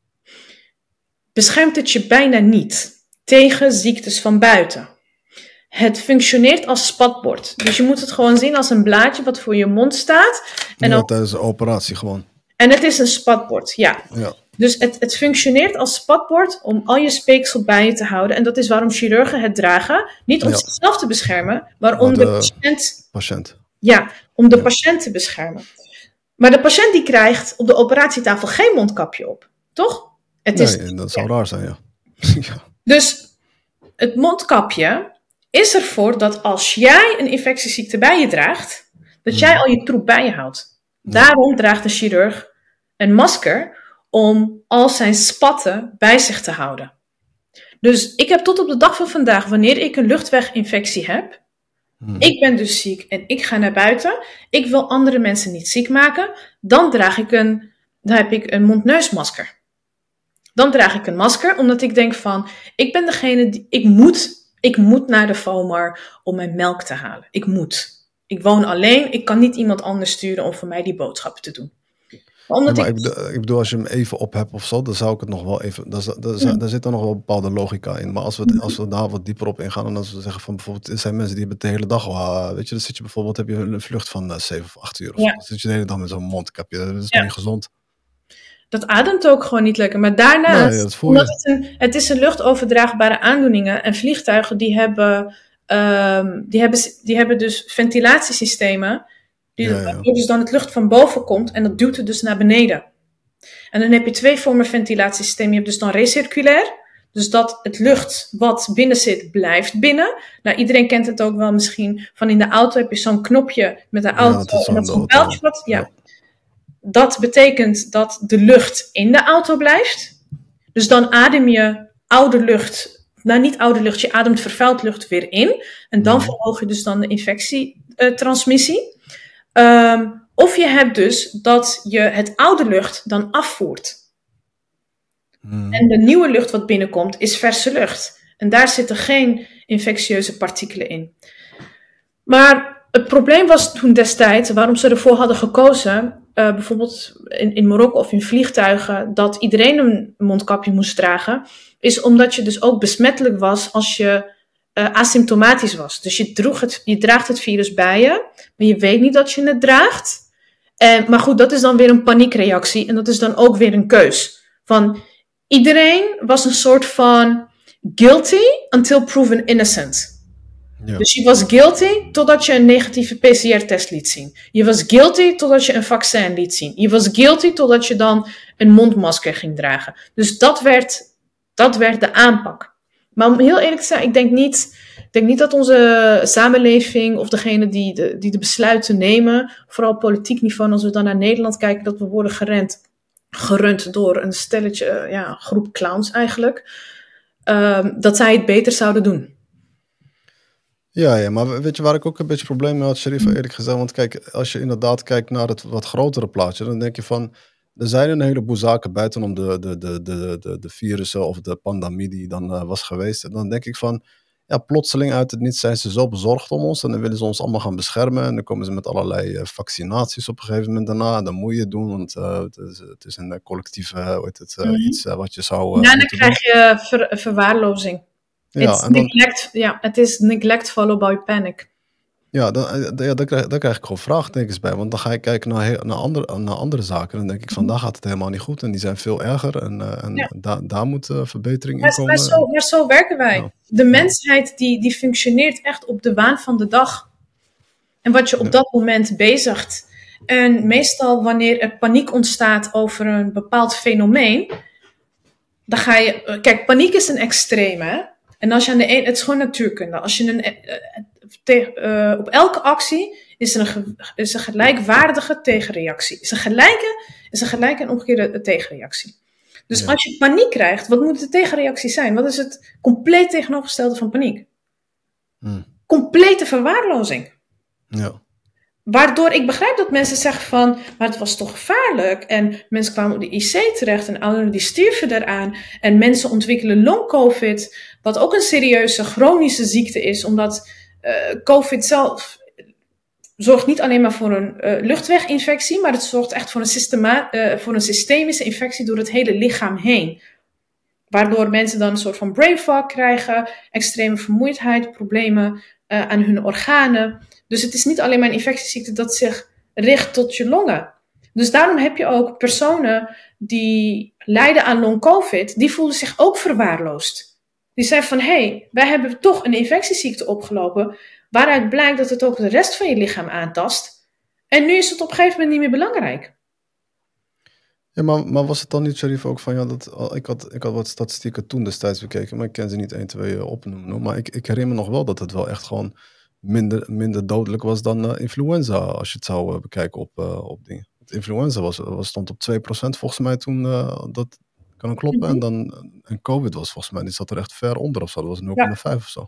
Speaker 2: beschermt het je bijna niet tegen ziektes van buiten. Het functioneert als spatbord. Dus je moet het gewoon zien als een blaadje wat voor je mond staat. En
Speaker 1: ja,
Speaker 2: dan...
Speaker 1: tijdens de operatie gewoon.
Speaker 2: En het is een spatbord, ja.
Speaker 1: ja.
Speaker 2: Dus het, het functioneert als spatbord om al je speeksel bij je te houden. En dat is waarom chirurgen het dragen. Niet om
Speaker 1: ja.
Speaker 2: zichzelf te beschermen, maar om
Speaker 1: maar
Speaker 2: de,
Speaker 1: de
Speaker 2: patiënt...
Speaker 1: patiënt.
Speaker 2: Ja, om de
Speaker 1: ja.
Speaker 2: patiënt te beschermen. Maar de patiënt die krijgt op de operatietafel geen mondkapje op. Toch? Het
Speaker 1: nee,
Speaker 2: is...
Speaker 1: dat zou ja. raar zijn, ja. ja.
Speaker 2: Dus het mondkapje is ervoor dat als jij een infectieziekte bij je draagt, dat jij al je troep bij je houdt. Ja. Daarom draagt de chirurg een masker om al zijn spatten bij zich te houden. Dus ik heb tot op de dag van vandaag, wanneer ik een luchtweginfectie heb, hmm. ik ben dus ziek en ik ga naar buiten, ik wil andere mensen niet ziek maken, dan draag ik een, dan heb ik een mond-neusmasker. Dan draag ik een masker, omdat ik denk van, ik ben degene die, ik moet, ik moet naar de FOMAR om mijn melk te halen. Ik moet. Ik woon alleen, ik kan niet iemand anders sturen om voor mij die boodschappen te doen.
Speaker 1: Maar, omdat ja, maar ik... Ik, ik bedoel, als je hem even op hebt of zo, dan zou ik het nog wel even, daar, daar, hmm. daar zit dan nog wel een bepaalde logica in. Maar als we, als we daar wat dieper op ingaan en als we zeggen van bijvoorbeeld, er zijn mensen die hebben de hele dag al, weet je, dan zit je bijvoorbeeld, heb je een vlucht van uh, zeven of acht uur of ja. zo. Dan zit je de hele dag met zo'n mondkapje, dat is ja. toch niet gezond.
Speaker 2: Dat ademt ook gewoon niet lekker. Maar daarnaast, nee, ja, omdat het, een, het is een luchtoverdraagbare aandoeningen. En vliegtuigen die hebben, um, die hebben, die hebben dus ventilatiesystemen. Die, ja, ja. Waardoor dus dan het lucht van boven komt en dat duwt het dus naar beneden. En dan heb je twee vormen ventilatiesystemen. Je hebt dus dan recirculair. Dus dat het lucht wat binnen zit, blijft binnen. Nou, iedereen kent het ook wel misschien. Van in de auto heb je zo'n knopje met de auto. Ja, dat en dat is een pijltje wat... Ja. ja. Dat betekent dat de lucht in de auto blijft. Dus dan adem je oude lucht, nou niet oude lucht, je ademt vervuild lucht weer in. En dan mm. verhoog je dus dan de infectietransmissie. Uh, um, of je hebt dus dat je het oude lucht dan afvoert. Mm. En de nieuwe lucht wat binnenkomt is verse lucht. En daar zitten geen infectieuze partikelen in. Maar het probleem was toen destijds, waarom ze ervoor hadden gekozen... Uh, bijvoorbeeld in, in Marokko of in vliegtuigen, dat iedereen een mondkapje moest dragen, is omdat je dus ook besmettelijk was als je uh, asymptomatisch was. Dus je, droeg het, je draagt het virus bij je, maar je weet niet dat je het draagt. Uh, maar goed, dat is dan weer een paniekreactie en dat is dan ook weer een keus. Van iedereen was een soort van guilty until proven innocent. Ja. Dus je was guilty totdat je een negatieve P C R-test liet zien. Je was guilty totdat je een vaccin liet zien. Je was guilty totdat je dan een mondmasker ging dragen. Dus dat werd, dat werd de aanpak. Maar om heel eerlijk te zijn, ik denk niet, ik denk niet dat onze samenleving of degene die de, die de besluiten nemen, vooral op politiek niveau, als we dan naar Nederland kijken, dat we worden gerend, gerund door een stelletje, ja, groep clowns eigenlijk, um, dat zij het beter zouden doen.
Speaker 1: Ja, ja, maar weet je waar ik ook een beetje probleem mee had, Sharifa, eerlijk gezegd? Want kijk, als je inderdaad kijkt naar het wat grotere plaatje, dan denk je van, er zijn een heleboel zaken buitenom de, de, de, de, de, de virussen of de pandemie die dan uh, was geweest. En dan denk ik van, ja, plotseling uit het niets zijn ze zo bezorgd om ons en dan willen ze ons allemaal gaan beschermen. En dan komen ze met allerlei uh, vaccinaties op een gegeven moment daarna. En dan moet je het doen, want uh, het, is, het is een collectief uh, hoe heet het, uh, mm-hmm. iets uh, wat je zou uh,
Speaker 2: ja, dan krijg doen. je ver, verwaarlozing. Ja, en dan, neglect, ja, het is neglect followed by panic.
Speaker 1: Ja, dan, ja dan, krijg, dan krijg ik gewoon vraagtekens bij. Want dan ga ik kijken naar, naar, andere, naar andere zaken. En dan denk ik van, daar gaat het helemaal niet goed. En die zijn veel erger. En, uh, en ja. da, daar moet uh, verbetering
Speaker 2: maar,
Speaker 1: in komen.
Speaker 2: Maar zo, maar zo werken wij. Ja. De mensheid die, die functioneert echt op de waan van de dag. En wat je op ja. dat moment bezigt. En meestal wanneer er paniek ontstaat over een bepaald fenomeen. Dan ga je... Kijk, paniek is een extreem, hè. En als je aan de een, het is gewoon natuurkunde. Als je een, uh, te, uh, op elke actie is er een, ge, is een gelijkwaardige tegenreactie. Is een gelijke, is een gelijke en omgekeerde tegenreactie. Dus ja. Als je paniek krijgt, wat moet de tegenreactie zijn? Wat is het compleet tegenovergestelde van paniek? Hmm. Complete verwaarlozing.
Speaker 1: Ja.
Speaker 2: Waardoor ik begrijp dat mensen zeggen van, maar het was toch gevaarlijk. En mensen kwamen op de I C terecht en ouderen die stierven eraan. En mensen ontwikkelen long-covid, wat ook een serieuze chronische ziekte is. Omdat uh, COVID zelf zorgt niet alleen maar voor een uh, luchtweginfectie, maar het zorgt echt voor een, systema- uh, voor een systemische infectie door het hele lichaam heen. Waardoor mensen dan een soort van brain fog krijgen, extreme vermoeidheid, problemen uh, aan hun organen. Dus het is niet alleen maar een infectieziekte dat zich richt tot je longen. Dus daarom heb je ook personen die lijden aan long-covid, die voelen zich ook verwaarloosd. Die zeggen van, hé, hey, wij hebben toch een infectieziekte opgelopen, waaruit blijkt dat het ook de rest van je lichaam aantast. En nu is het op een gegeven moment niet meer belangrijk.
Speaker 1: Ja, maar, maar was het dan niet, Sharif, ook van, ja, dat, ik, had, ik had wat statistieken toen destijds bekeken, maar ik kan ze niet één, twee opnoemen. Maar ik, ik herinner me nog wel dat het wel echt gewoon minder, minder dodelijk was dan uh, influenza, als je het zou uh, bekijken op, uh, op dingen. Het influenza was, was, stond op twee procent volgens mij toen, uh, dat kan kloppen. Mm-hmm. En dan en COVID was volgens mij, die zat er echt ver onder of zo, dat was nul komma vijf ja. of zo.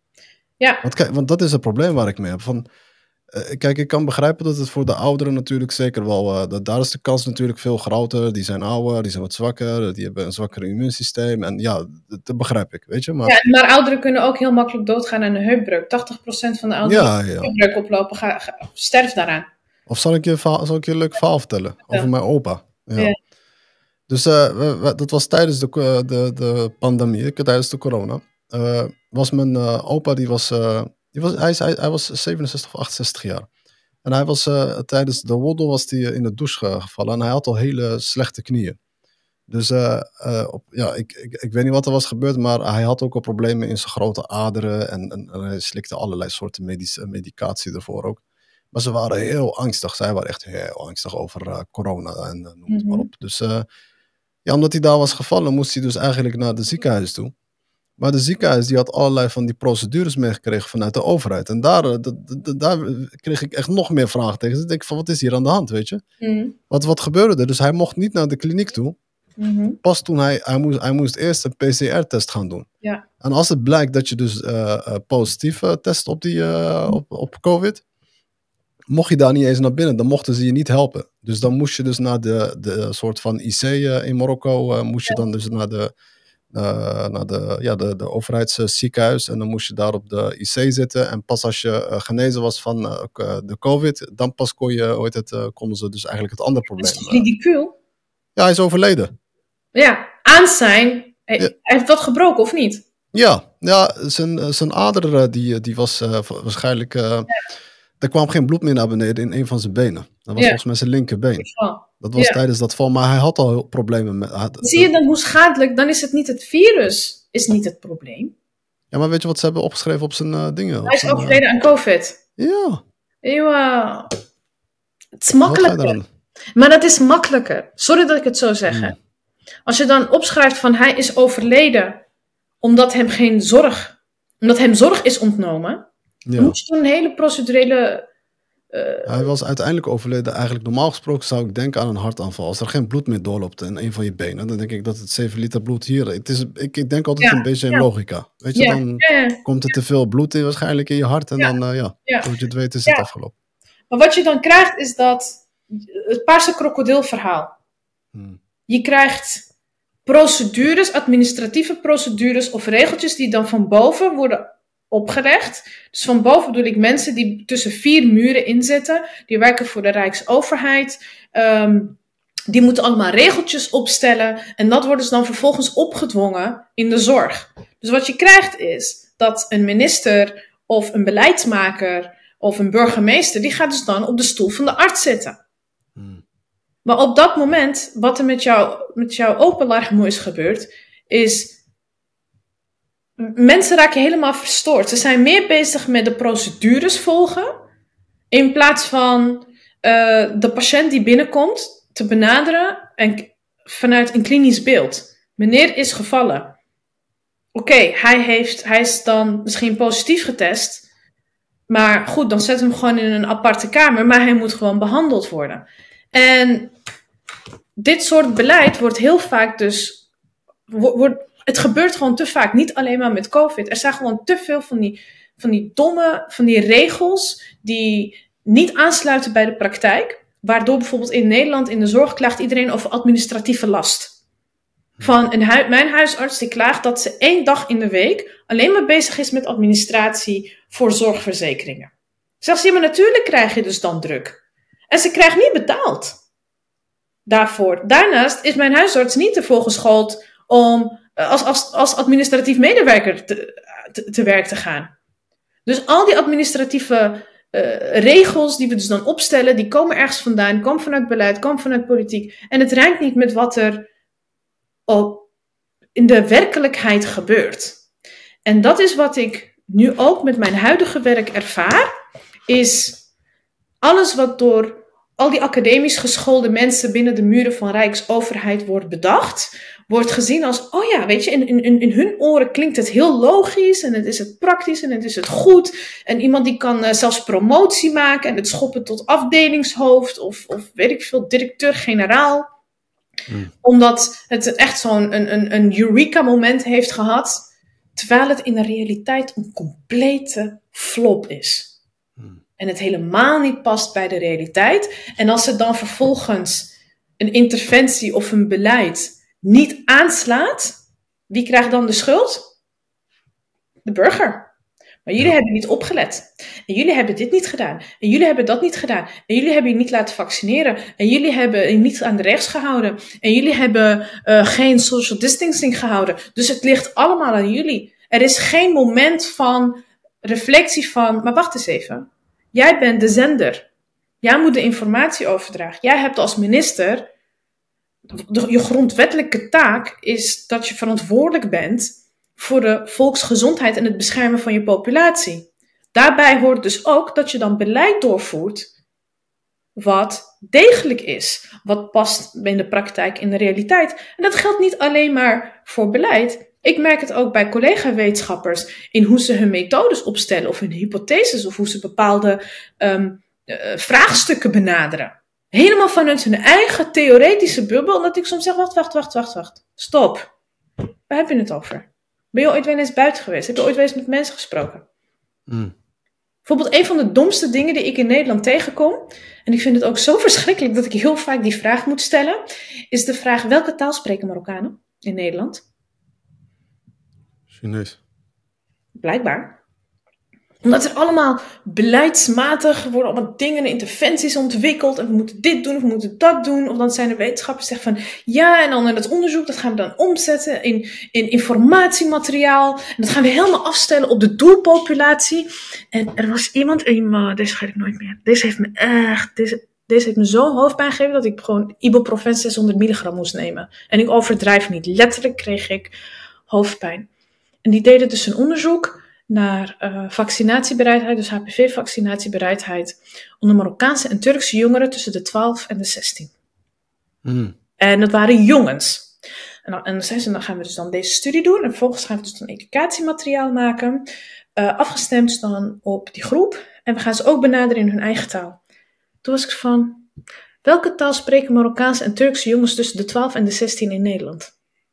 Speaker 2: Ja.
Speaker 1: Want, kijk, want dat is het probleem waar ik mee heb. Van, uh, kijk, ik kan begrijpen dat het voor de ouderen natuurlijk zeker wel, uh, dat, daar is de kans natuurlijk veel groter. Die zijn ouder, die zijn wat zwakker, die hebben een zwakker immuunsysteem. En ja, dat, dat begrijp ik, weet je. Maar,
Speaker 2: ja, maar ouderen kunnen ook heel makkelijk doodgaan aan een heupbreuk. tachtig procent van de ouderen
Speaker 1: ja,
Speaker 2: die
Speaker 1: ja.
Speaker 2: een heupbreuk oplopen, ga, ga, sterft daaraan.
Speaker 1: Of zal ik je, zal ik je een leuk verhaal vertellen ja. over mijn opa? Ja.
Speaker 2: Ja.
Speaker 1: Dus uh, we, we, dat was tijdens de, de, de pandemie, tijdens de corona. Uh, was mijn uh, opa, die was, uh, die was, hij, hij, hij was zevenenzestig of achtenzestig jaar. En hij was uh, tijdens de woddel was hij in de douche gevallen. En hij had al hele slechte knieën. Dus uh, uh, op, ja, ik, ik, ik weet niet wat er was gebeurd, maar hij had ook al problemen in zijn grote aderen. En, en, en hij slikte allerlei soorten medisch, medicatie ervoor ook. Maar ze waren heel angstig. Zij waren echt heel angstig over uh, corona en uh, noem het mm-hmm. maar op. Dus uh, ja, omdat hij daar was gevallen, moest hij dus eigenlijk naar de ziekenhuis toe. Maar de ziekenhuis die had allerlei van die procedures meegekregen vanuit de overheid. En daar, d- d- d- daar kreeg ik echt nog meer vragen tegen. Dus ik denk van, wat is hier aan de hand, weet je? Mm. Wat, wat gebeurde er? Dus hij mocht niet naar de kliniek toe. Mm-hmm. Pas toen hij, hij, moest, hij moest eerst een P C R-test gaan doen.
Speaker 2: Ja.
Speaker 1: En als het blijkt dat je dus uh, uh, positief uh, test op, die, uh, op, op COVID, mocht je daar niet eens naar binnen, dan mochten ze je niet helpen. Dus dan moest je dus naar de, de soort van I C uh, in Marokko, uh, moest je ja. dan dus naar de, uh, naar de, ja, de, de overheidsziekenhuis en dan moest je daar op de I C zitten. En pas als je uh, genezen was van uh, de COVID, dan pas kon je, ooit het, uh, konden ze dus eigenlijk het andere probleem.
Speaker 2: Dat is ridicuul.
Speaker 1: Ja, hij is overleden.
Speaker 2: Ja, aan zijn. Hij ja. heeft wat gebroken of niet?
Speaker 1: Ja, ja zijn, zijn ader die, die was uh, waarschijnlijk... Uh, ja. Er kwam geen bloed meer naar beneden in een van zijn benen. Dat was ja. volgens mij zijn linkerbeen. Dat was ja. tijdens dat val, maar hij had al problemen met... Had,
Speaker 2: Zie je dan hoe schadelijk? Dan is het niet het virus, is niet het probleem.
Speaker 1: Ja, maar weet je wat ze hebben opgeschreven op zijn uh, dingen?
Speaker 2: Hij is
Speaker 1: zijn,
Speaker 2: overleden uh... aan COVID.
Speaker 1: Ja.
Speaker 2: Eeuw. Het is makkelijker. Maar dat is makkelijker. Sorry dat ik het zo zeg. Hmm. Als je dan opschrijft van hij is overleden omdat hem geen zorg, omdat hem zorg is ontnomen, ja. dan moet je toen een hele procedurele... Uh...
Speaker 1: Hij was uiteindelijk overleden. Eigenlijk normaal gesproken zou ik denken aan een hartaanval. Als er geen bloed meer doorloopt in een van je benen, dan denk ik dat het zeven liter bloed hier... Het is, ik, ik denk altijd ja. een beetje in ja. logica. Weet je, ja. dan ja. komt er te veel bloed in waarschijnlijk in je hart en ja. dan, uh, ja, ja. voordat je het weet is ja. het afgelopen.
Speaker 2: Maar wat je dan krijgt is dat het paarse krokodilverhaal. Hmm. Je krijgt procedures, administratieve procedures of regeltjes die dan van boven worden opgelegd. Dus van boven bedoel ik mensen die tussen vier muren inzitten. Die werken voor de Rijksoverheid. Um, die moeten allemaal regeltjes opstellen. En dat wordt dus dan vervolgens opgedwongen in de zorg. Dus wat je krijgt is dat een minister of een beleidsmaker of een burgemeester, die gaat dus dan op de stoel van de arts zitten. Hmm. Maar op dat moment, wat er met, jou, met jouw open larmo is gebeurd, is... Mensen raken helemaal verstoord. Ze zijn meer bezig met de procedures volgen, in plaats van uh, de patiënt die binnenkomt te benaderen en vanuit een klinisch beeld. Meneer is gevallen. Oké, okay, hij heeft, hij is dan misschien positief getest. Maar goed, dan zetten we hem gewoon in een aparte kamer. Maar hij moet gewoon behandeld worden. En dit soort beleid wordt heel vaak dus... Wordt, het gebeurt gewoon te vaak. Niet alleen maar met COVID. Er zijn gewoon te veel van die, van die domme, van die regels die niet aansluiten bij de praktijk. Waardoor bijvoorbeeld in Nederland in de zorg klaagt iedereen over administratieve last. Van een hu- mijn huisarts die klaagt dat ze één dag in de week alleen maar bezig is met administratie voor zorgverzekeringen. Zegt ze, ja, maar natuurlijk krijg je dus dan druk. En ze krijgt niet betaald daarvoor. Daarnaast is mijn huisarts niet ervoor geschoold om als, als, als administratief medewerker te, te, te werk te gaan. Dus al die administratieve uh, regels die we dus dan opstellen, die komen ergens vandaan, komen vanuit beleid, komen vanuit politiek. En het rijmt niet met wat er op, in de werkelijkheid gebeurt. En dat is wat ik nu ook met mijn huidige werk ervaar, is alles wat door al die academisch geschoolde mensen binnen de muren van Rijksoverheid wordt bedacht, wordt gezien als, oh ja, weet je, in, in, in hun oren klinkt het heel logisch en het is het praktisch en het is het goed. En iemand die kan uh, zelfs promotie maken en het schoppen tot afdelingshoofd of, of weet ik veel, directeur-generaal. Hmm. Omdat het echt zo'n een, een, een eureka-moment heeft gehad, terwijl het in de realiteit een complete flop is. Hmm. En het helemaal niet past bij de realiteit. En als er dan vervolgens een interventie of een beleid niet aanslaat, wie krijgt dan de schuld? De burger. Maar jullie hebben niet opgelet. En jullie hebben dit niet gedaan. En jullie hebben dat niet gedaan. En jullie hebben je niet laten vaccineren. En jullie hebben je niet aan de rechts gehouden. En jullie hebben uh, geen social distancing gehouden. Dus het ligt allemaal aan jullie. Er is geen moment van reflectie van, maar wacht eens even. Jij bent de zender. Jij moet de informatie overdragen. Jij hebt als minister, de, je grondwettelijke taak is dat je verantwoordelijk bent voor de volksgezondheid en het beschermen van je populatie. Daarbij hoort dus ook dat je dan beleid doorvoert wat degelijk is. Wat past in de praktijk, in de realiteit. En dat geldt niet alleen maar voor beleid. Ik merk het ook bij collega-wetenschappers in hoe ze hun methodes opstellen of hun hypotheses of hoe ze bepaalde um, uh, vraagstukken benaderen. Helemaal vanuit hun eigen theoretische bubbel. Omdat ik soms zeg, wacht, wacht, wacht, wacht, wacht. Stop. Waar heb je het over? Ben je ooit wel eens buiten geweest? Heb je ooit wel eens met mensen gesproken? Mm. Bijvoorbeeld een van de domste dingen die ik in Nederland tegenkom, en ik vind het ook zo verschrikkelijk dat ik heel vaak die vraag moet stellen, is de vraag, welke taal spreken Marokkanen in Nederland?
Speaker 1: Chinees.
Speaker 2: Blijkbaar. Omdat er allemaal beleidsmatig worden allemaal dingen en interventies ontwikkeld. En we moeten dit doen of we moeten dat doen. Of dan zijn er wetenschappers die zeggen van, ja, en dan in het onderzoek, dat gaan we dan omzetten in, in informatiemateriaal. En dat gaan we helemaal afstellen op de doelpopulatie. En er was iemand, en, deze ga ik nooit meer. Deze heeft me echt, deze, deze heeft me zo hoofdpijn gegeven dat ik gewoon ibuprofen zeshonderd milligram moest nemen. En ik overdrijf niet. Letterlijk kreeg ik hoofdpijn. En die deden dus een onderzoek naar uh, vaccinatiebereidheid, dus H P V-vaccinatiebereidheid, onder Marokkaanse en Turkse jongeren tussen de twaalf en de zestien. Mm. En dat waren jongens. En dan, en dan zeiden ze, dan gaan we dus dan deze studie doen en vervolgens gaan we dus dan educatiemateriaal maken, uh, afgestemd dan op die groep. En we gaan ze ook benaderen in hun eigen taal. Toen was ik van, welke taal spreken Marokkaanse en Turkse jongens tussen de twaalf en de zestien in Nederland?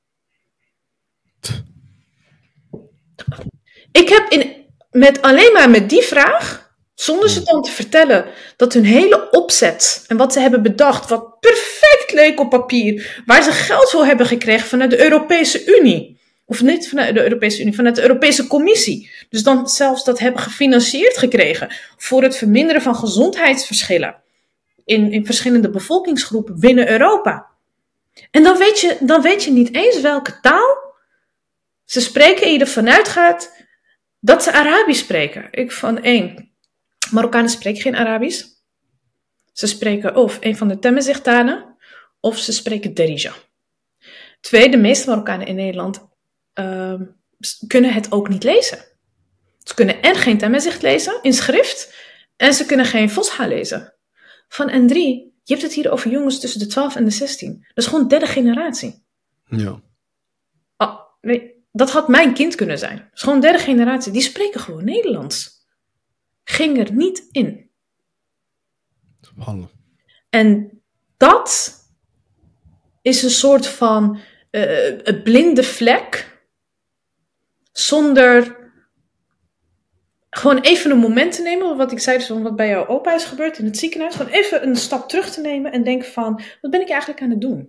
Speaker 2: Ik heb in, met, alleen maar met die vraag, zonder ze dan te vertellen dat hun hele opzet en wat ze hebben bedacht, wat perfect leek op papier, waar ze geld voor hebben gekregen vanuit de Europese Unie. Of niet vanuit de Europese Unie, vanuit de Europese Commissie. Dus dan zelfs dat hebben gefinancierd gekregen voor het verminderen van gezondheidsverschillen in, in verschillende bevolkingsgroepen binnen Europa. En dan weet je, dan weet je niet eens welke taal ze spreken en je ervan uitgaat dat ze Arabisch spreken. Ik van één. Marokkanen spreken geen Arabisch. Ze spreken of een van de Tamazight-talen, of ze spreken Darija. Twee, de meeste Marokkanen in Nederland uh, kunnen het ook niet lezen. Ze kunnen en geen Tamazight lezen in schrift, en ze kunnen geen Fosha lezen. Van en drie, je hebt het hier over jongens tussen de twaalf en de zestien. Dat is gewoon derde generatie.
Speaker 1: Ja.
Speaker 2: Oh, nee. Dat had mijn kind kunnen zijn. Het is gewoon derde generatie. Die spreken gewoon Nederlands. ging er niet in.
Speaker 1: Subhanallah.
Speaker 2: En dat is een soort van uh, een blinde vlek, zonder gewoon even een moment te nemen, wat ik zei, dus wat bij jouw opa is gebeurd in het ziekenhuis, gewoon even een stap terug te nemen en denken van, wat ben ik eigenlijk aan het doen?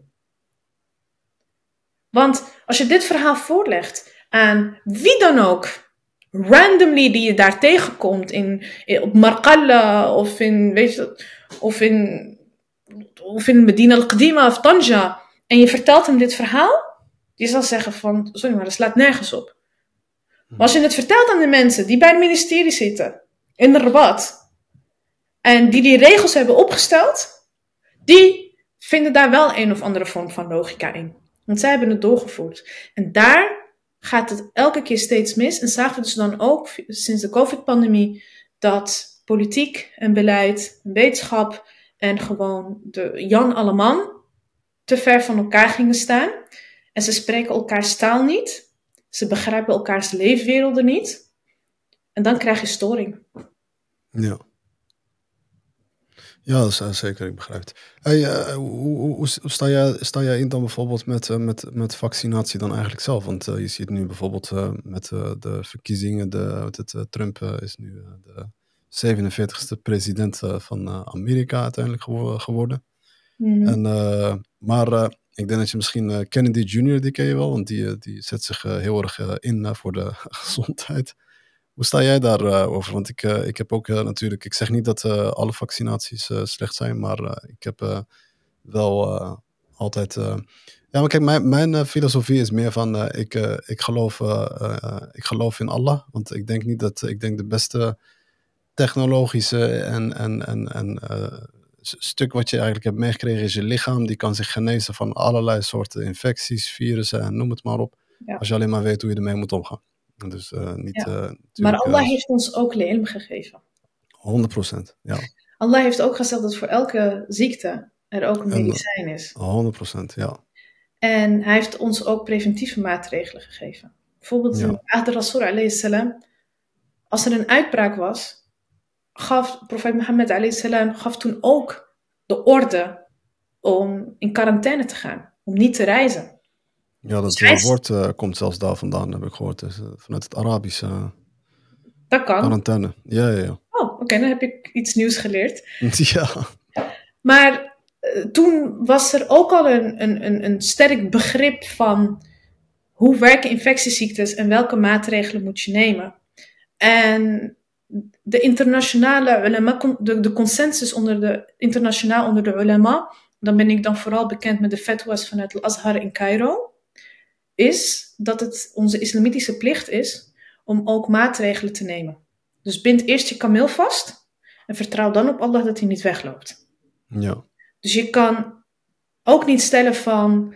Speaker 2: Want als je dit verhaal voorlegt aan wie dan ook, randomly die je daar tegenkomt, in, in, op Marqalla of in, weet je, of in, of in Medina al-Qadima of Tanja, en je vertelt hem dit verhaal, die zal zeggen van, sorry maar, dat slaat nergens op. Maar als je het vertelt aan de mensen die bij het ministerie zitten, in de Rabat, en die die regels hebben opgesteld, die vinden daar wel een of andere vorm van logica in. Want zij hebben het doorgevoerd. En daar gaat het elke keer steeds mis. En zagen we dus dan ook sinds de COVID-pandemie dat politiek en beleid, en wetenschap en gewoon de Jan Alleman te ver van elkaar gingen staan. En ze spreken elkaars taal niet. Ze begrijpen elkaars leefwerelden niet. En dan krijg je storing.
Speaker 1: Ja. Ja, dat is uh, zeker, ik begrijp het. Hey, uh, hoe, hoe, hoe sta, jij, sta jij in dan bijvoorbeeld met, uh, met, met vaccinatie dan eigenlijk zelf? Want uh, je ziet nu bijvoorbeeld uh, met uh, de verkiezingen, de, het, uh, Trump uh, is nu uh, de zevenenveertigste president uh, van uh, Amerika uiteindelijk gewo- geworden. Mm-hmm. En, uh, maar uh, ik denk dat je misschien uh, Kennedy junior, die ken je wel, want die, uh, die zet zich uh, heel erg uh, in uh, voor de gezondheid. Hoe sta jij daarover? Uh, over? Want ik, uh, ik heb ook uh, natuurlijk, ik zeg niet dat uh, alle vaccinaties uh, slecht zijn, maar uh, ik heb uh, wel uh, altijd... Uh, ja, maar kijk, mijn, mijn uh, filosofie is meer van, uh, ik, uh, ik, geloof, uh, uh, ik geloof in Allah, want ik denk niet dat, ik denk de beste technologische en, en, en, en uh, stuk wat je eigenlijk hebt meegekregen is je lichaam, die kan zich genezen van allerlei soorten infecties, virussen en noem het maar op, ja. Als je alleen maar weet hoe je ermee moet omgaan. Dus, uh, niet,
Speaker 2: ja.
Speaker 1: uh,
Speaker 2: maar Allah uh, heeft ons ook ilm gegeven.
Speaker 1: honderd procent, ja.
Speaker 2: Allah heeft ook gezegd dat voor elke ziekte er ook een medicijn is.
Speaker 1: honderd procent, ja.
Speaker 2: En hij heeft ons ook preventieve maatregelen gegeven. Bijvoorbeeld ja. Ahd Rasul alayhi salam. Als er een uitbraak was, gaf profeet Mohammed alayhi salam gaf toen ook de orde om in quarantaine te gaan. Om niet te reizen.
Speaker 1: Ja, dat dus woord uh, komt zelfs daar vandaan, heb ik gehoord. Dus, uh, vanuit het Arabische uh,
Speaker 2: dat kan.
Speaker 1: Quarantaine. Ja, ja, ja.
Speaker 2: Oh, oké, okay, dan heb ik iets nieuws geleerd.
Speaker 1: Ja.
Speaker 2: Maar uh, toen was er ook al een, een, een sterk begrip van hoe werken infectieziektes en welke maatregelen moet je nemen. En de internationale ulama, de, de consensus onder de, internationaal onder de ulama, dan ben ik dan vooral bekend met de fatwas vanuit Al-Azhar in Cairo, is dat het onze islamitische plicht is om ook maatregelen te nemen. Dus bind eerst je kameel vast en vertrouw dan op Allah dat hij niet wegloopt.
Speaker 1: Ja.
Speaker 2: Dus je kan ook niet stellen van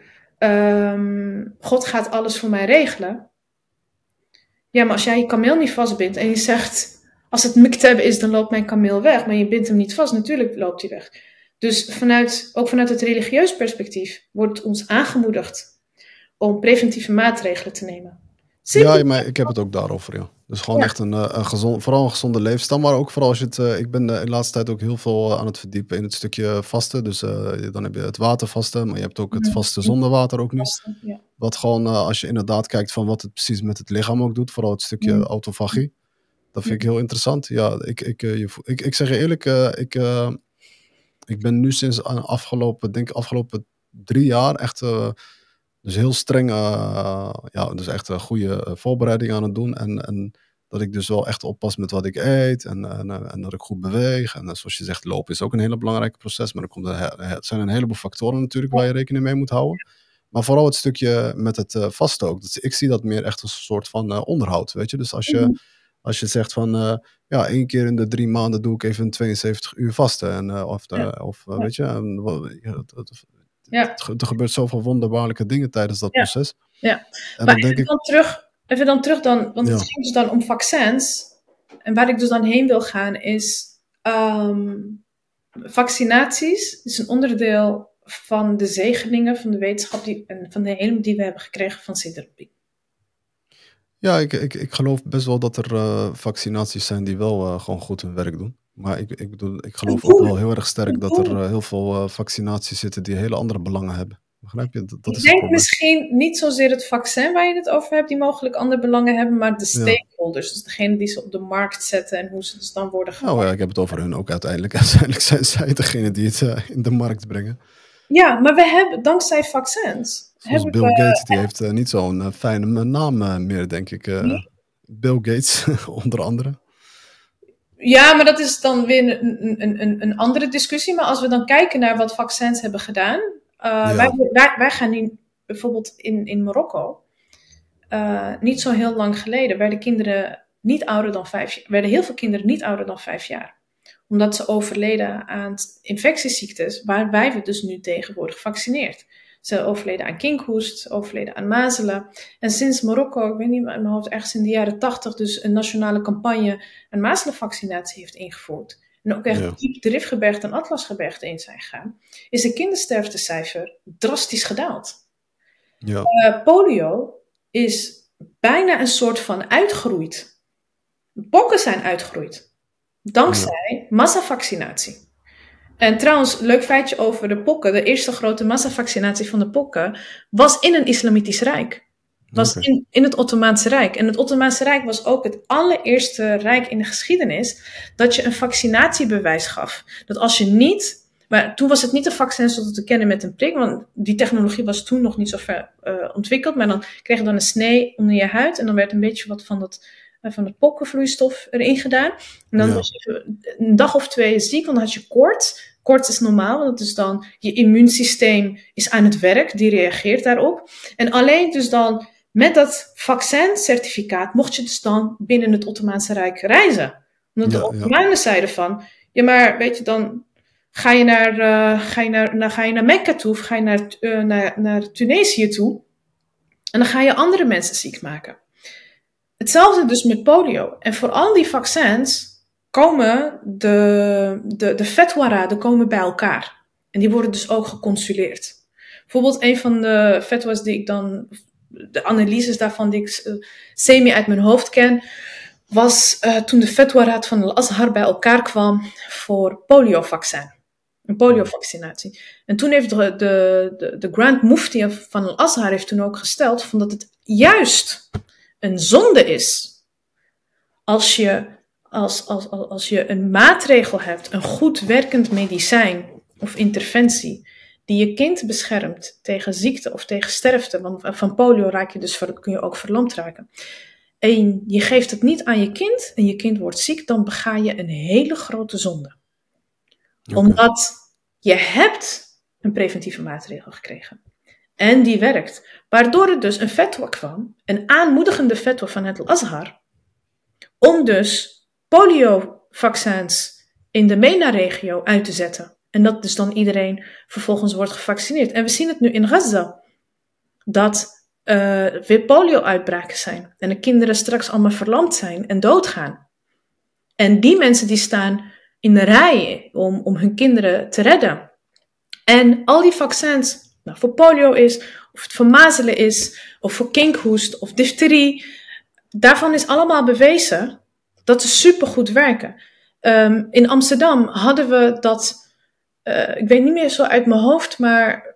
Speaker 2: um, God gaat alles voor mij regelen. Ja, maar als jij je kameel niet vastbindt en je zegt als het miktab is, dan loopt mijn kameel weg, maar je bindt hem niet vast, natuurlijk loopt hij weg. Dus vanuit, ook vanuit het religieus perspectief wordt ons aangemoedigd om preventieve maatregelen te nemen.
Speaker 1: Simpel. Ja, maar ik heb het ook daarover, ja. Dus gewoon ja. echt een, een gezond, vooral een gezonde levensstijl, maar ook vooral als je het, uh, ik ben uh, in de laatste tijd ook heel veel uh, aan het verdiepen in het stukje vasten. Dus uh, dan heb je het watervasten, maar je hebt ook het vasten zonder water ook nu. Vasten, ja. Wat gewoon, uh, als je inderdaad kijkt van wat het precies met het lichaam ook doet, vooral het stukje mm. autofagie. Dat vind ik heel interessant. Ja, ik, ik, uh, je, ik, ik zeg je eerlijk, uh, ik, uh, ik ben nu sinds afgelopen, denk afgelopen drie jaar echt... Uh, Dus heel streng, uh, ja, dus echt een goede uh, voorbereiding aan het doen. En, en dat ik dus wel echt oppas met wat ik eet. En, en, en dat ik goed beweeg. En uh, zoals je zegt, lopen is ook een hele belangrijke proces. Maar er komt een, het zijn een heleboel factoren natuurlijk waar je rekening mee moet houden. Maar vooral het stukje met het uh, vasten ook. Dus ik zie dat meer echt als een soort van uh, onderhoud, weet je. Dus als je, als je zegt van, uh, ja, één keer in de drie maanden doe ik even tweeënzeventig uur vasten. En, uh, of, uh, of uh, weet je, uh, ja, dat, Ja. Er gebeurt zoveel wonderbaarlijke dingen tijdens dat ja. proces.
Speaker 2: Ja, en maar dan denk even, ik... dan terug, even dan terug dan, want ja. het ging dus dan om vaccins. En waar ik dus dan heen wil gaan is, um, vaccinaties is een onderdeel van de zegeningen van de wetenschap die, en van de helm die we hebben gekregen van Sidr Rabin.
Speaker 1: Ja, ik, ik, ik geloof best wel dat er uh, vaccinaties zijn die wel uh, gewoon goed hun werk doen. Maar ik, ik bedoel, ik geloof ook wel heel erg sterk dat er uh, heel veel uh, vaccinaties zitten die hele andere belangen hebben. Begrijp je? Dat, dat
Speaker 2: ik
Speaker 1: is
Speaker 2: denk
Speaker 1: het probleem.
Speaker 2: misschien niet zozeer het vaccin waar je het over hebt, die mogelijk andere belangen hebben, maar de stakeholders. Ja. Dus degene die ze op de markt zetten en hoe ze dus dan worden gemaakt.
Speaker 1: Nou ja, ik heb het over hun ook uiteindelijk. Uiteindelijk zijn zij degene die het uh, in de markt brengen.
Speaker 2: Ja, maar we hebben, dankzij vaccins...
Speaker 1: Zoals Bill we, Gates, die uh, heeft uh, niet zo'n uh, fijne naam uh, meer, denk ik. Uh, nee? Bill Gates, onder andere.
Speaker 2: Ja, maar dat is dan weer een, een, een, een andere discussie. Maar als we dan kijken naar wat vaccins hebben gedaan. Uh, ja. wij, wij, wij gaan nu bijvoorbeeld in, in Marokko. Uh, niet zo heel lang geleden werden kinderen niet ouder dan vijf jaar. Werden heel veel kinderen niet ouder dan vijf jaar. Omdat ze overleden aan infectieziektes. Waar wij we dus nu tegen worden gevaccineerd. Ze overleden aan kinkhoest, overleden aan mazelen. En sinds Marokko, ik weet niet uit mijn hoofd, ergens in de jaren tachtig, dus een nationale campagne een mazelenvaccinatie heeft ingevoerd. En ook echt ja. diep de Rifgebergte en Atlasgebergte in zijn gegaan. Is de kindersterftecijfer drastisch gedaald.
Speaker 1: Ja.
Speaker 2: Uh, polio is bijna een soort van uitgeroeid. Pokken zijn uitgeroeid. Dankzij ja. massavaccinatie. En trouwens, leuk feitje over de pokken. De eerste grote massavaccinatie van de pokken was in een islamitisch rijk. Was okay. in, in het Ottomaanse Rijk. En het Ottomaanse Rijk was ook het allereerste rijk in de geschiedenis dat je een vaccinatiebewijs gaf. Dat als je niet... Maar toen was het niet een vaccin zoals we te kennen met een prik, want die technologie was toen nog niet zo ver uh, ontwikkeld. Maar dan kreeg je dan een snee onder je huid en dan werd een beetje wat van dat... van het pokkenvloeistof erin gedaan. En dan ja. was je een dag of twee ziek, want dan had je koorts. Koorts is normaal, want het is dan je immuunsysteem is aan het werk, die reageert daarop. En alleen dus dan met dat vaccincertificaat mocht je dus dan binnen het Ottomaanse Rijk reizen. Omdat ja, de Ottomanen ja. zeiden van, ja maar weet je dan, ga je naar, uh, ga je naar, nou, ga je naar Mekka toe of ga je naar, uh, naar, naar Tunesië toe en dan ga je andere mensen ziek maken. Hetzelfde dus met polio. En voor al die vaccins komen de, de, de fatwa-raden komen bij elkaar. En die worden dus ook geconsuleerd. Bijvoorbeeld een van de fatwas die ik dan, de analyses daarvan die ik uh, semi uit mijn hoofd ken, was uh, toen de fatwa-raad van Al-Azhar bij elkaar kwam voor poliovaccin. Een poliovaccinatie. En toen heeft de, de, de, de Grand Mufti van Al-Azhar heeft toen ook gesteld van dat het juist een zonde is als je, als, als, als je een maatregel hebt, een goed werkend medicijn of interventie, die je kind beschermt tegen ziekte of tegen sterfte, want van polio raak je dus, kun je ook verlamd raken. En je geeft het niet aan je kind en je kind wordt ziek, dan bega je een hele grote zonde. Okay. Omdat je hebt een preventieve maatregel gekregen. En die werkt. Waardoor er dus een fatwa kwam, een aanmoedigende fatwa van het Al-Azhar, om dus poliovaccins in de MENA-regio uit te zetten. En dat dus dan iedereen vervolgens wordt gevaccineerd. En we zien het nu in Gaza, dat uh, weer polio-uitbraken zijn. En de kinderen straks allemaal verlamd zijn en doodgaan. En die mensen die staan in de rij om, om hun kinderen te redden. En al die vaccins, nou, voor polio is, of het voor mazelen is, of voor kinkhoest, of difterie, daarvan is allemaal bewezen dat ze supergoed werken. Um, in Amsterdam hadden we dat, uh, ik weet niet meer zo uit mijn hoofd, maar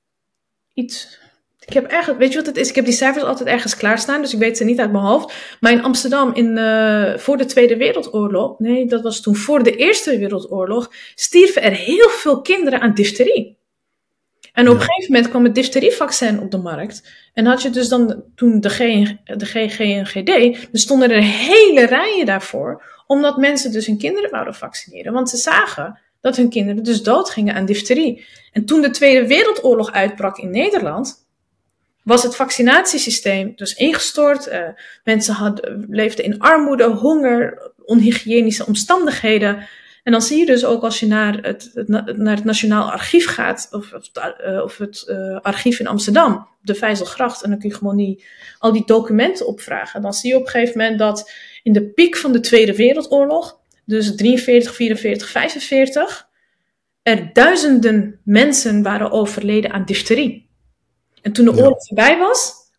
Speaker 2: iets... Ik heb eigenlijk, weet je wat het is? Ik heb die cijfers altijd ergens klaarstaan, dus ik weet ze niet uit mijn hoofd. Maar in Amsterdam, in, uh, voor de Tweede Wereldoorlog, nee, dat was toen voor de Eerste Wereldoorlog, stierven er heel veel kinderen aan difterie. En op een ja. gegeven moment kwam het difterievaccin op de markt. En had je dus dan, toen de, G, de G G en G D, er stonden er hele rijen daarvoor, omdat mensen dus hun kinderen wouden vaccineren. Want ze zagen dat hun kinderen dus doodgingen aan difterie. En toen de Tweede Wereldoorlog uitbrak in Nederland, was het vaccinatiesysteem dus ingestort. Uh, mensen hadden, leefden in armoede, honger, onhygiënische omstandigheden. En dan zie je dus ook als je naar het, het, naar het Nationaal Archief gaat, of, of, uh, of het uh, archief in Amsterdam, de Vijzelgracht, en dan kun je gewoon die, al die documenten opvragen. Dan zie je op een gegeven moment dat in de piek van de Tweede Wereldoorlog, dus drieënveertig, vierenveertig, vijfenveertig, er duizenden mensen waren overleden aan difterie. En toen de oorlog ja. voorbij was,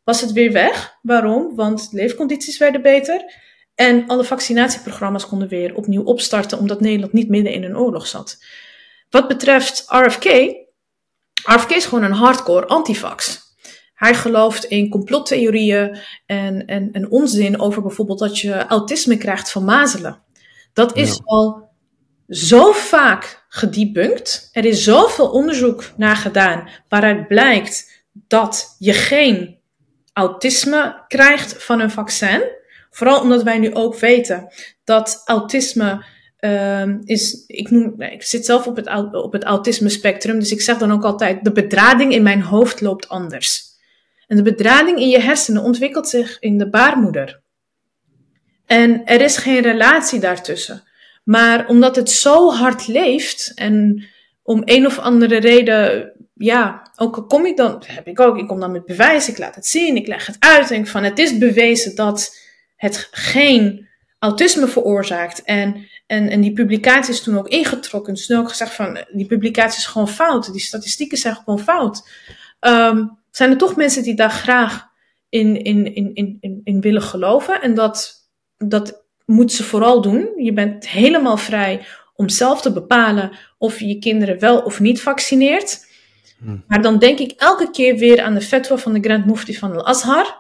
Speaker 2: was het weer weg. Waarom? Want leefcondities werden beter. En alle vaccinatieprogramma's konden weer opnieuw opstarten, omdat Nederland niet midden in een oorlog zat. Wat betreft R F K, R F K is gewoon een hardcore antivax. Hij gelooft in complottheorieën en, en, en onzin over bijvoorbeeld dat je autisme krijgt van mazelen. Dat is ja. al zo vaak gedebunked. Er is zoveel onderzoek naar gedaan waaruit blijkt dat je geen autisme krijgt van een vaccin. Vooral omdat wij nu ook weten dat autisme uh, is... Ik, noem, nee, ik zit zelf op het, op het autisme spectrum, dus ik zeg dan ook altijd, de bedrading in mijn hoofd loopt anders. En de bedrading in je hersenen ontwikkelt zich in de baarmoeder. En er is geen relatie daartussen. Maar omdat het zo hard leeft en om een of andere reden, ja, ook al kom ik dan, dat heb ik ook, ik kom dan met bewijs, ik laat het zien, ik leg het uit, denk van het is bewezen dat het geen autisme veroorzaakt. En, en, en die publicatie is toen ook ingetrokken, dus toen ook gezegd van die publicatie is gewoon fout, die statistieken zijn gewoon fout. Um, zijn er toch mensen die daar graag in, in, in, in, in willen geloven en dat, dat moet ze vooral doen. Je bent helemaal vrij om zelf te bepalen of je je kinderen wel of niet vaccineert. Hmm. Maar dan denk ik elke keer weer aan de fatwa van de Grand Mufti van Al-Azhar.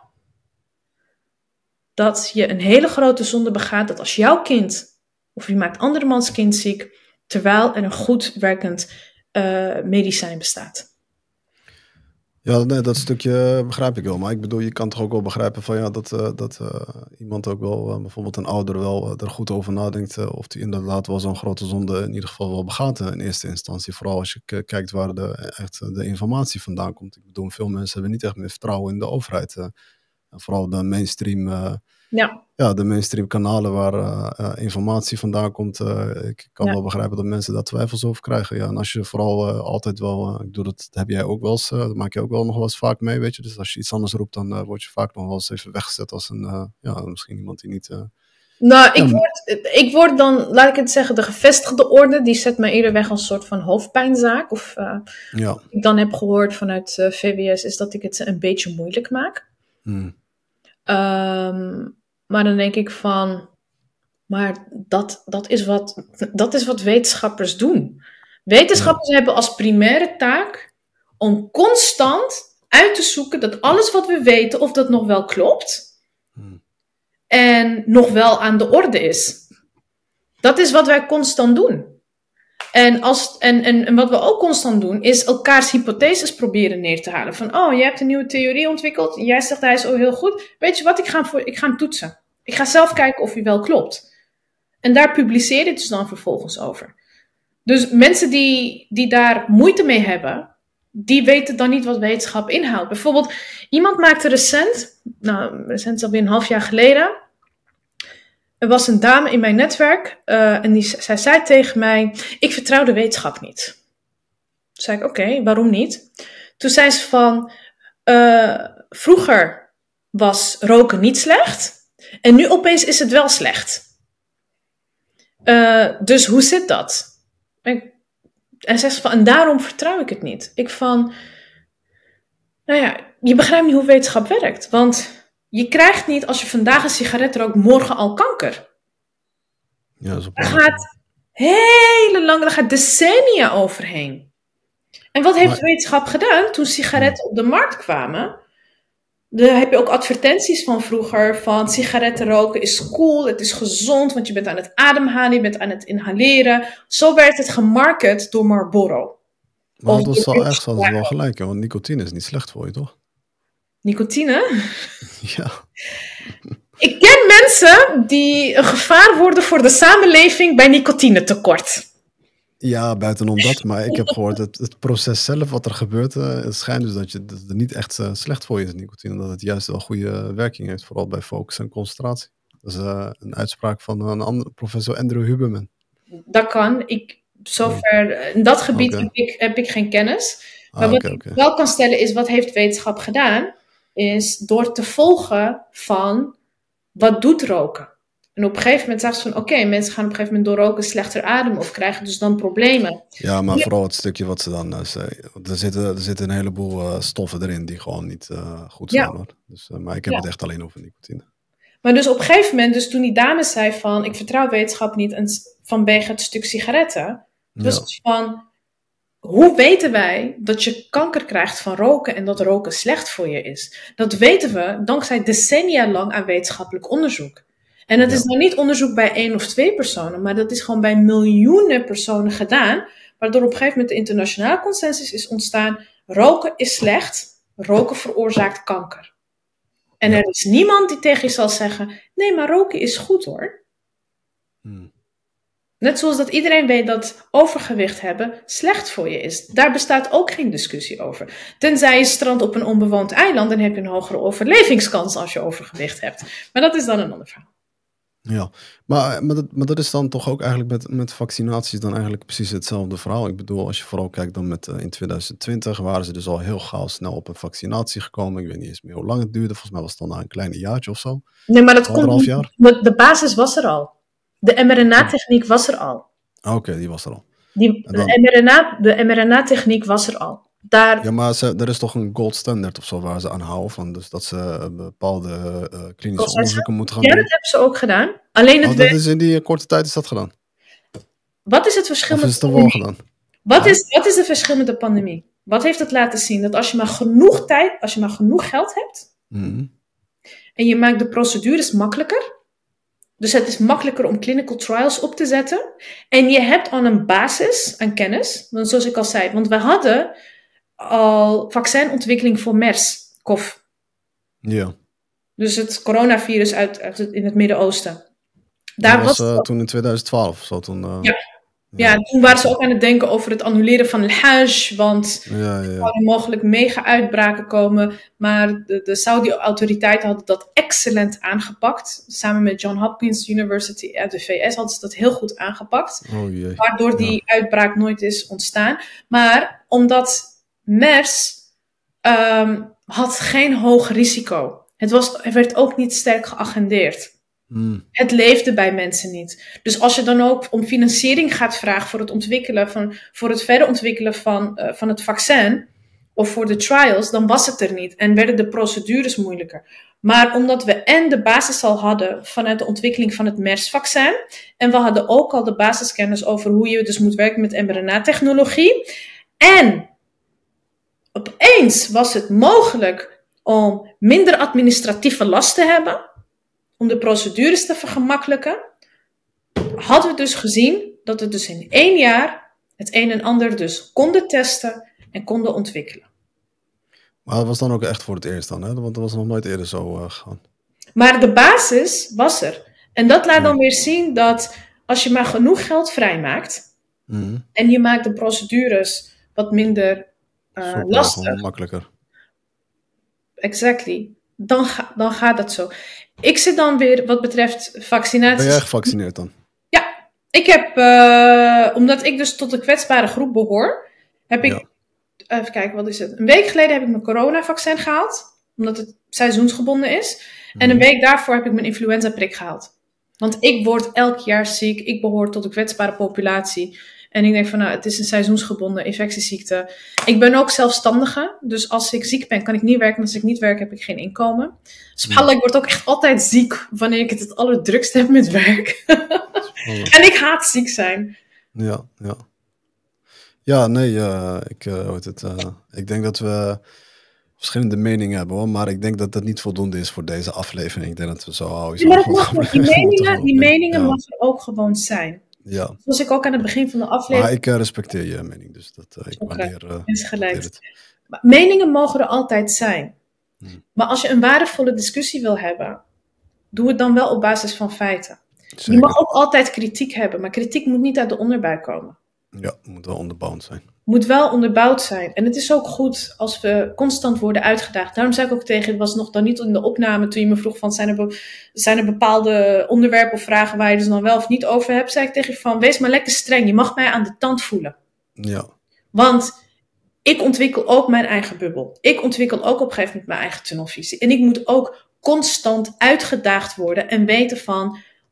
Speaker 2: Dat je een hele grote zonde begaat. Dat als jouw kind, of je maakt andermans kind ziek, terwijl er een goed werkend uh, medicijn bestaat.
Speaker 1: Ja, nee, dat stukje begrijp ik wel. Maar ik bedoel, je kan toch ook wel begrijpen van ja, dat, uh, dat uh, iemand ook wel, uh, bijvoorbeeld een ouder wel, uh, er goed over nadenkt. Uh, of die inderdaad wel zo'n grote zonde in ieder geval wel begaat uh, in eerste instantie. Vooral als je k- kijkt waar de, echt de informatie vandaan komt. Ik bedoel, veel mensen hebben niet echt meer vertrouwen in de overheid. Uh, en vooral de mainstream, uh,
Speaker 2: ja.
Speaker 1: Ja, de mainstream kanalen waar uh, uh, informatie vandaan komt. Uh, ik kan ja. wel begrijpen dat mensen daar twijfels over krijgen. Ja, en als je vooral uh, altijd wel, uh, ik bedoel, dat heb jij ook wel eens, uh, dat maak je ook wel nog wel eens vaak mee, weet je. Dus als je iets anders roept, dan uh, word je vaak nog wel eens even weggezet als een, uh, ja, misschien iemand die niet... Uh,
Speaker 2: nou, ik, ja, word, ik word dan, laat ik het zeggen, de gevestigde orde, die zet me eerder weg als een soort van hoofdpijnzaak. Of uh,
Speaker 1: ja.
Speaker 2: wat ik dan heb gehoord vanuit uh, V W S, is dat ik het een beetje moeilijk maak.
Speaker 1: Hmm.
Speaker 2: Um, Maar dan denk ik van, maar dat, dat, is, wat, dat is wat wetenschappers doen. Wetenschappers ja. hebben als primaire taak om constant uit te zoeken dat alles wat we weten, of dat nog wel klopt, hmm. en nog wel aan de orde is. Dat is wat wij constant doen. En, als, en, en, en wat we ook constant doen, is elkaars hypotheses proberen neer te halen. Van, oh, jij hebt een nieuwe theorie ontwikkeld, jij zegt hij is ook heel goed. Weet je wat, ik ga, hem voor, ik ga hem toetsen. Ik ga zelf kijken of hij wel klopt. En daar publiceer je dus dan vervolgens over. Dus mensen die, die daar moeite mee hebben, die weten dan niet wat wetenschap inhoudt. Bijvoorbeeld, iemand maakte recent, nou, recent is alweer een half jaar geleden. Er was een dame in mijn netwerk uh, en die, zij zei tegen mij, ik vertrouw de wetenschap niet. Toen zei ik, oké, okay, waarom niet? Toen zei ze van, uh, vroeger was roken niet slecht. En nu opeens is het wel slecht. Uh, dus hoe zit dat? En, en zegt ze van, en daarom vertrouw ik het niet. Ik van, nou ja, je begrijpt niet hoe wetenschap werkt. Want je krijgt niet, als je vandaag een sigaret rookt, morgen al kanker.
Speaker 1: Ja, dat is op
Speaker 2: er gaat hele lang, er gaat decennia overheen. En wat heeft maar... wetenschap gedaan toen sigaretten op de markt kwamen? Daar heb je ook advertenties van vroeger, van sigaretten roken is cool, het is gezond, want je bent aan het ademhalen, je bent aan het inhaleren. Zo werd het gemarket door Marlboro.
Speaker 1: Maar dat was wel echt, hadden ze wel gelijk, want nicotine is niet slecht voor je, toch?
Speaker 2: Nicotine?
Speaker 1: Ja.
Speaker 2: Ik ken mensen die een gevaar worden voor de samenleving bij nicotinetekort.
Speaker 1: Ja, buitenom dat. Maar ik heb gehoord dat het proces zelf, wat er gebeurt, uh, het schijnt dus dat, je, dat het niet echt uh, slecht voor je is, nicotine. Dat het juist wel goede werking heeft, vooral bij focus en concentratie. Dat is uh, een uitspraak van een andere, professor Andrew Huberman.
Speaker 2: Dat kan. Ik, zover, in dat gebied okay. heb, ik, heb ik geen kennis. Maar ah, wat okay, okay. ik wel kan stellen is, wat heeft wetenschap gedaan? Is door te volgen van, wat doet roken? En op een gegeven moment zagen ze van, oké, okay, mensen gaan op een gegeven moment door roken slechter ademen of krijgen dus dan problemen.
Speaker 1: Ja, maar ja. vooral het stukje wat ze dan uh, zei. Er zitten, er zitten een heleboel uh, stoffen erin die gewoon niet uh, goed zijn. Ja. Hoor. Dus, uh, maar ik heb ja. het echt alleen over nicotine.
Speaker 2: Maar dus op een gegeven moment, dus toen die dame zei van, ik vertrouw wetenschap niet en vanwege het stuk sigaretten. Dus ja. van, hoe weten wij dat je kanker krijgt van roken en dat roken slecht voor je is? Dat weten we dankzij decennia lang aan wetenschappelijk onderzoek. En dat ja. is nou niet onderzoek bij één of twee personen, maar dat is gewoon bij miljoenen personen gedaan, waardoor op een gegeven moment de internationale consensus is ontstaan, roken is slecht, roken veroorzaakt kanker. En ja. er is niemand die tegen je zal zeggen, nee, maar roken is goed hoor. Hmm. Net zoals dat iedereen weet dat overgewicht hebben slecht voor je is. Daar bestaat ook geen discussie over. Tenzij je strandt op een onbewoond eiland, dan heb je een hogere overlevingskans als je overgewicht hebt. Maar dat is dan een ander verhaal.
Speaker 1: Ja, maar, maar, dat, maar dat is dan toch ook eigenlijk met, met vaccinaties dan eigenlijk precies hetzelfde verhaal. Ik bedoel, als je vooral kijkt dan met uh, in twintig twintig waren ze dus al heel gauw snel op een vaccinatie gekomen. Ik weet niet eens meer hoe lang het duurde. Volgens mij was het dan na een kleine jaartje of zo.
Speaker 2: Nee, maar dat komt, jaar. De basis was er al. De mRNA-techniek was er al.
Speaker 1: Oké, okay, die was er al.
Speaker 2: Die, dan, de, mRNA, de mRNA-techniek was er al. Daar...
Speaker 1: Ja, maar ze, er is toch een gold standard of zo waar ze aan houden van. Dus dat ze bepaalde uh, klinische oh, onderzoeken moeten gaan
Speaker 2: ja,
Speaker 1: doen.
Speaker 2: Ja, dat hebben ze ook gedaan. Alleen het
Speaker 1: oh, dat is in die korte tijd is dat gedaan.
Speaker 2: Wat is het verschil
Speaker 1: of
Speaker 2: met
Speaker 1: is het wel gedaan?
Speaker 2: Wat, ja. is, wat is het verschil met de pandemie? Wat heeft het laten zien? Dat als je maar genoeg tijd, als je maar genoeg geld hebt,
Speaker 1: mm-hmm.
Speaker 2: en je maakt de procedures makkelijker, dus het is makkelijker om clinical trials op te zetten, en je hebt al een basis aan kennis, want zoals ik al zei, want we hadden al vaccinontwikkeling voor MERS-kof.
Speaker 1: Ja.
Speaker 2: Dus het coronavirus uit, uit het, in het Midden-Oosten.
Speaker 1: Daar dat was, was uh, toen in twintig twaalf. Zo toen, uh,
Speaker 2: ja. Ja, ja, toen waren ze ook aan het denken over het annuleren van Hajj, want
Speaker 1: ja, ja.
Speaker 2: er zouden mogelijk mega-uitbraken komen. Maar de, de Saudi-autoriteiten hadden dat excellent aangepakt. Samen met John Hopkins University uit de V S hadden ze dat heel goed aangepakt.
Speaker 1: Oh jee.
Speaker 2: Waardoor die ja. uitbraak nooit is ontstaan. Maar omdat MERS um, had geen hoog risico. Het, was, het werd ook niet sterk geagendeerd.
Speaker 1: Hmm.
Speaker 2: Het leefde bij mensen niet. Dus als je dan ook om financiering gaat vragen voor het ontwikkelen van, voor het verder ontwikkelen van, uh, van het vaccin of voor de trials, dan was het er niet en werden de procedures moeilijker. Maar omdat we en de basis al hadden vanuit de ontwikkeling van het MERS-vaccin en we hadden ook al de basiskennis over hoe je dus moet werken met mRNA-technologie en opeens was het mogelijk om minder administratieve last te hebben, om de procedures te vergemakkelijken, hadden we dus gezien dat we dus in één jaar het een en ander dus konden testen en konden ontwikkelen.
Speaker 1: Maar dat was dan ook echt voor het eerst dan, hè? Want dat was nog nooit eerder zo uh, gegaan.
Speaker 2: Maar de basis was er. En dat laat dan weer zien dat als je maar genoeg geld vrijmaakt,
Speaker 1: mm-hmm.
Speaker 2: en je maakt de procedures wat minder uh, lastig.
Speaker 1: Makkelijker.
Speaker 2: Exactly. Dan, ga, dan gaat het zo. Ik zit dan weer, wat betreft vaccinaties...
Speaker 1: Ben jij gevaccineerd dan?
Speaker 2: Ja. Ik heb, uh, omdat ik dus tot de kwetsbare groep behoor, heb ik, ja. even kijken, wat is het? Een week geleden heb ik mijn coronavaccin gehaald, omdat het seizoensgebonden is. Hmm. En een week daarvoor heb ik mijn influenza-prik gehaald. Want ik word elk jaar ziek, ik behoor tot de kwetsbare populatie. En ik denk van, nou, het is een seizoensgebonden infectieziekte. Ik ben ook zelfstandige. Dus als ik ziek ben, kan ik niet werken. En als ik niet werk, heb ik geen inkomen. Subhanallah, ik word ook echt altijd ziek wanneer ik het het allerdrukst heb met werk. En ik haat ziek zijn.
Speaker 1: Ja, ja. Ja, nee, uh, ik, uh, hoe heet het, uh, ik denk dat we verschillende meningen hebben, hoor. Maar ik denk dat dat niet voldoende is voor deze aflevering. Ik denk dat we zo houden.
Speaker 2: Ja, maar dat mag niet. Die meningen, die meningen ja. mag er ook gewoon zijn.
Speaker 1: Ja.
Speaker 2: Zoals ik ook aan het begin van de aflevering...
Speaker 1: Maar ik uh, respecteer je mening, dus dat uh, ik
Speaker 2: okay.
Speaker 1: wanneer... Uh,
Speaker 2: is gelijk. Meningen mogen er altijd zijn.
Speaker 1: Hmm.
Speaker 2: Maar als je een waardevolle discussie wil hebben, doe het dan wel op basis van feiten.
Speaker 1: Zeker.
Speaker 2: Je mag ook altijd kritiek hebben, maar kritiek moet niet uit de onderbuik komen.
Speaker 1: Ja, het moet wel onderbouwd zijn.
Speaker 2: Moet wel onderbouwd zijn. En het is ook goed als we constant worden uitgedaagd. Daarom zei ik ook tegen, het was nog dan niet in de opname toen je me vroeg van, zijn er, be- zijn er bepaalde onderwerpen of vragen waar je dus dan wel of niet over hebt? Zei ik tegen je van, wees maar lekker streng. Je mag mij aan de tand voelen.
Speaker 1: Ja.
Speaker 2: Want ik ontwikkel ook mijn eigen bubbel. Ik ontwikkel ook op een gegeven moment mijn eigen tunnelvisie. En ik moet ook constant uitgedaagd worden en weten van,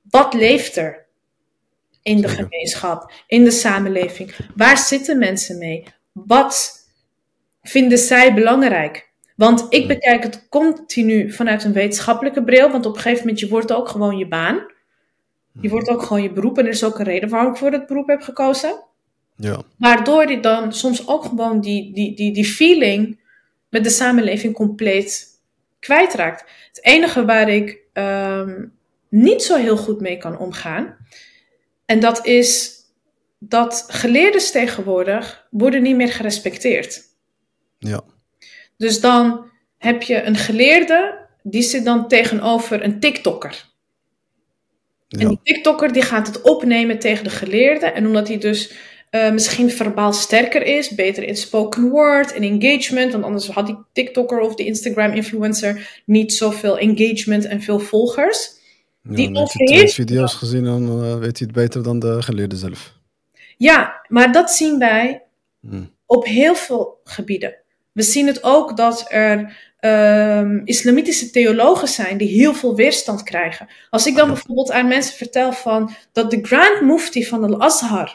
Speaker 2: Wat leeft er in de
Speaker 1: Zeker.
Speaker 2: gemeenschap, in de samenleving? Waar zitten mensen mee? Wat vinden zij belangrijk? Want ik bekijk het continu vanuit een wetenschappelijke bril, want op een gegeven moment je wordt ook gewoon je baan. Je wordt ook gewoon je beroep en er is ook een reden waarom ik voor het beroep heb gekozen.
Speaker 1: Ja.
Speaker 2: Waardoor je dan soms ook gewoon die, die, die, die feeling met de samenleving compleet kwijtraakt. Het enige waar ik um, niet zo heel goed mee kan omgaan, en dat is dat geleerden tegenwoordig worden niet meer gerespecteerd.
Speaker 1: Ja.
Speaker 2: Dus dan heb je een geleerde, die zit dan tegenover een TikToker.
Speaker 1: Ja.
Speaker 2: En die TikToker die gaat het opnemen tegen de geleerde. En omdat hij dus uh, misschien verbaal sterker is, beter in spoken word en engagement, want anders had die TikToker of die Instagram influencer niet zoveel engagement en veel volgers.
Speaker 1: Ja,
Speaker 2: die
Speaker 1: dan heeft hij
Speaker 2: overheerst
Speaker 1: twee video's gezien en dan uh, weet hij het beter dan de geleerde zelf.
Speaker 2: Ja, maar dat zien wij
Speaker 1: Hmm.
Speaker 2: op heel veel gebieden. We zien het ook dat er um, islamitische theologen zijn die heel veel weerstand krijgen. Als ik dan
Speaker 1: Ja.
Speaker 2: bijvoorbeeld aan mensen vertel van dat de Grand Mufti van Al-Azhar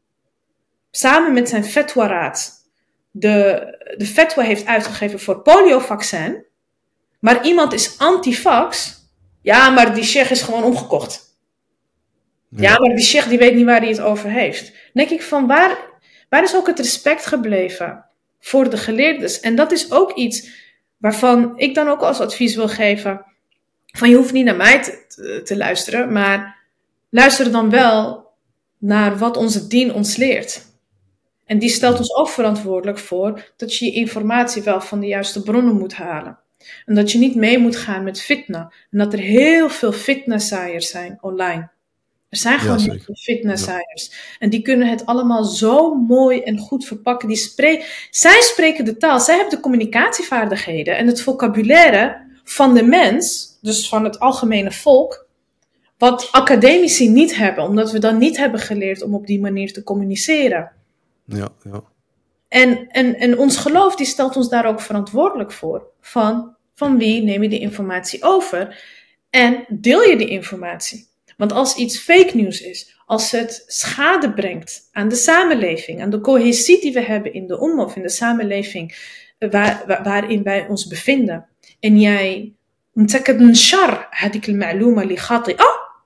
Speaker 2: samen met zijn fatwa-raad de, de fatwa heeft uitgegeven voor poliovaccin, maar iemand is anti-vax, ja, maar die sheikh is gewoon omgekocht. Ja, ja maar die sheikh die weet niet waar hij het over heeft. Dan denk ik van, waar, waar is ook het respect gebleven voor de geleerden? En dat is ook iets waarvan ik dan ook als advies wil geven, van je hoeft niet naar mij te, te, te luisteren, maar luister dan wel naar wat onze dien ons leert. En die stelt ons ook verantwoordelijk voor dat je je informatie wel van de juiste bronnen moet halen. En dat je niet mee moet gaan met fitna. En dat er heel veel fitna-saaiers zijn online. Er zijn gewoon
Speaker 1: Ja,
Speaker 2: heel veel fitna-saaiers. Ja. En die kunnen het allemaal zo mooi en goed verpakken. Die spre- zij spreken de taal. Zij hebben de communicatievaardigheden en het vocabulaire van de mens, dus van het algemene volk, wat academici niet hebben, omdat we dan niet hebben geleerd om op die manier te communiceren.
Speaker 1: Ja, ja.
Speaker 2: En, en, en ons geloof die stelt ons daar ook verantwoordelijk voor. Van, van wie neem je die informatie over? En deel je die informatie? Want als iets fake news is, als het schade brengt aan de samenleving, aan de cohesie die we hebben in de umma of in de samenleving waar, waar, waarin wij ons bevinden, en jij نشر هذيك المعلومة اللي خاطئة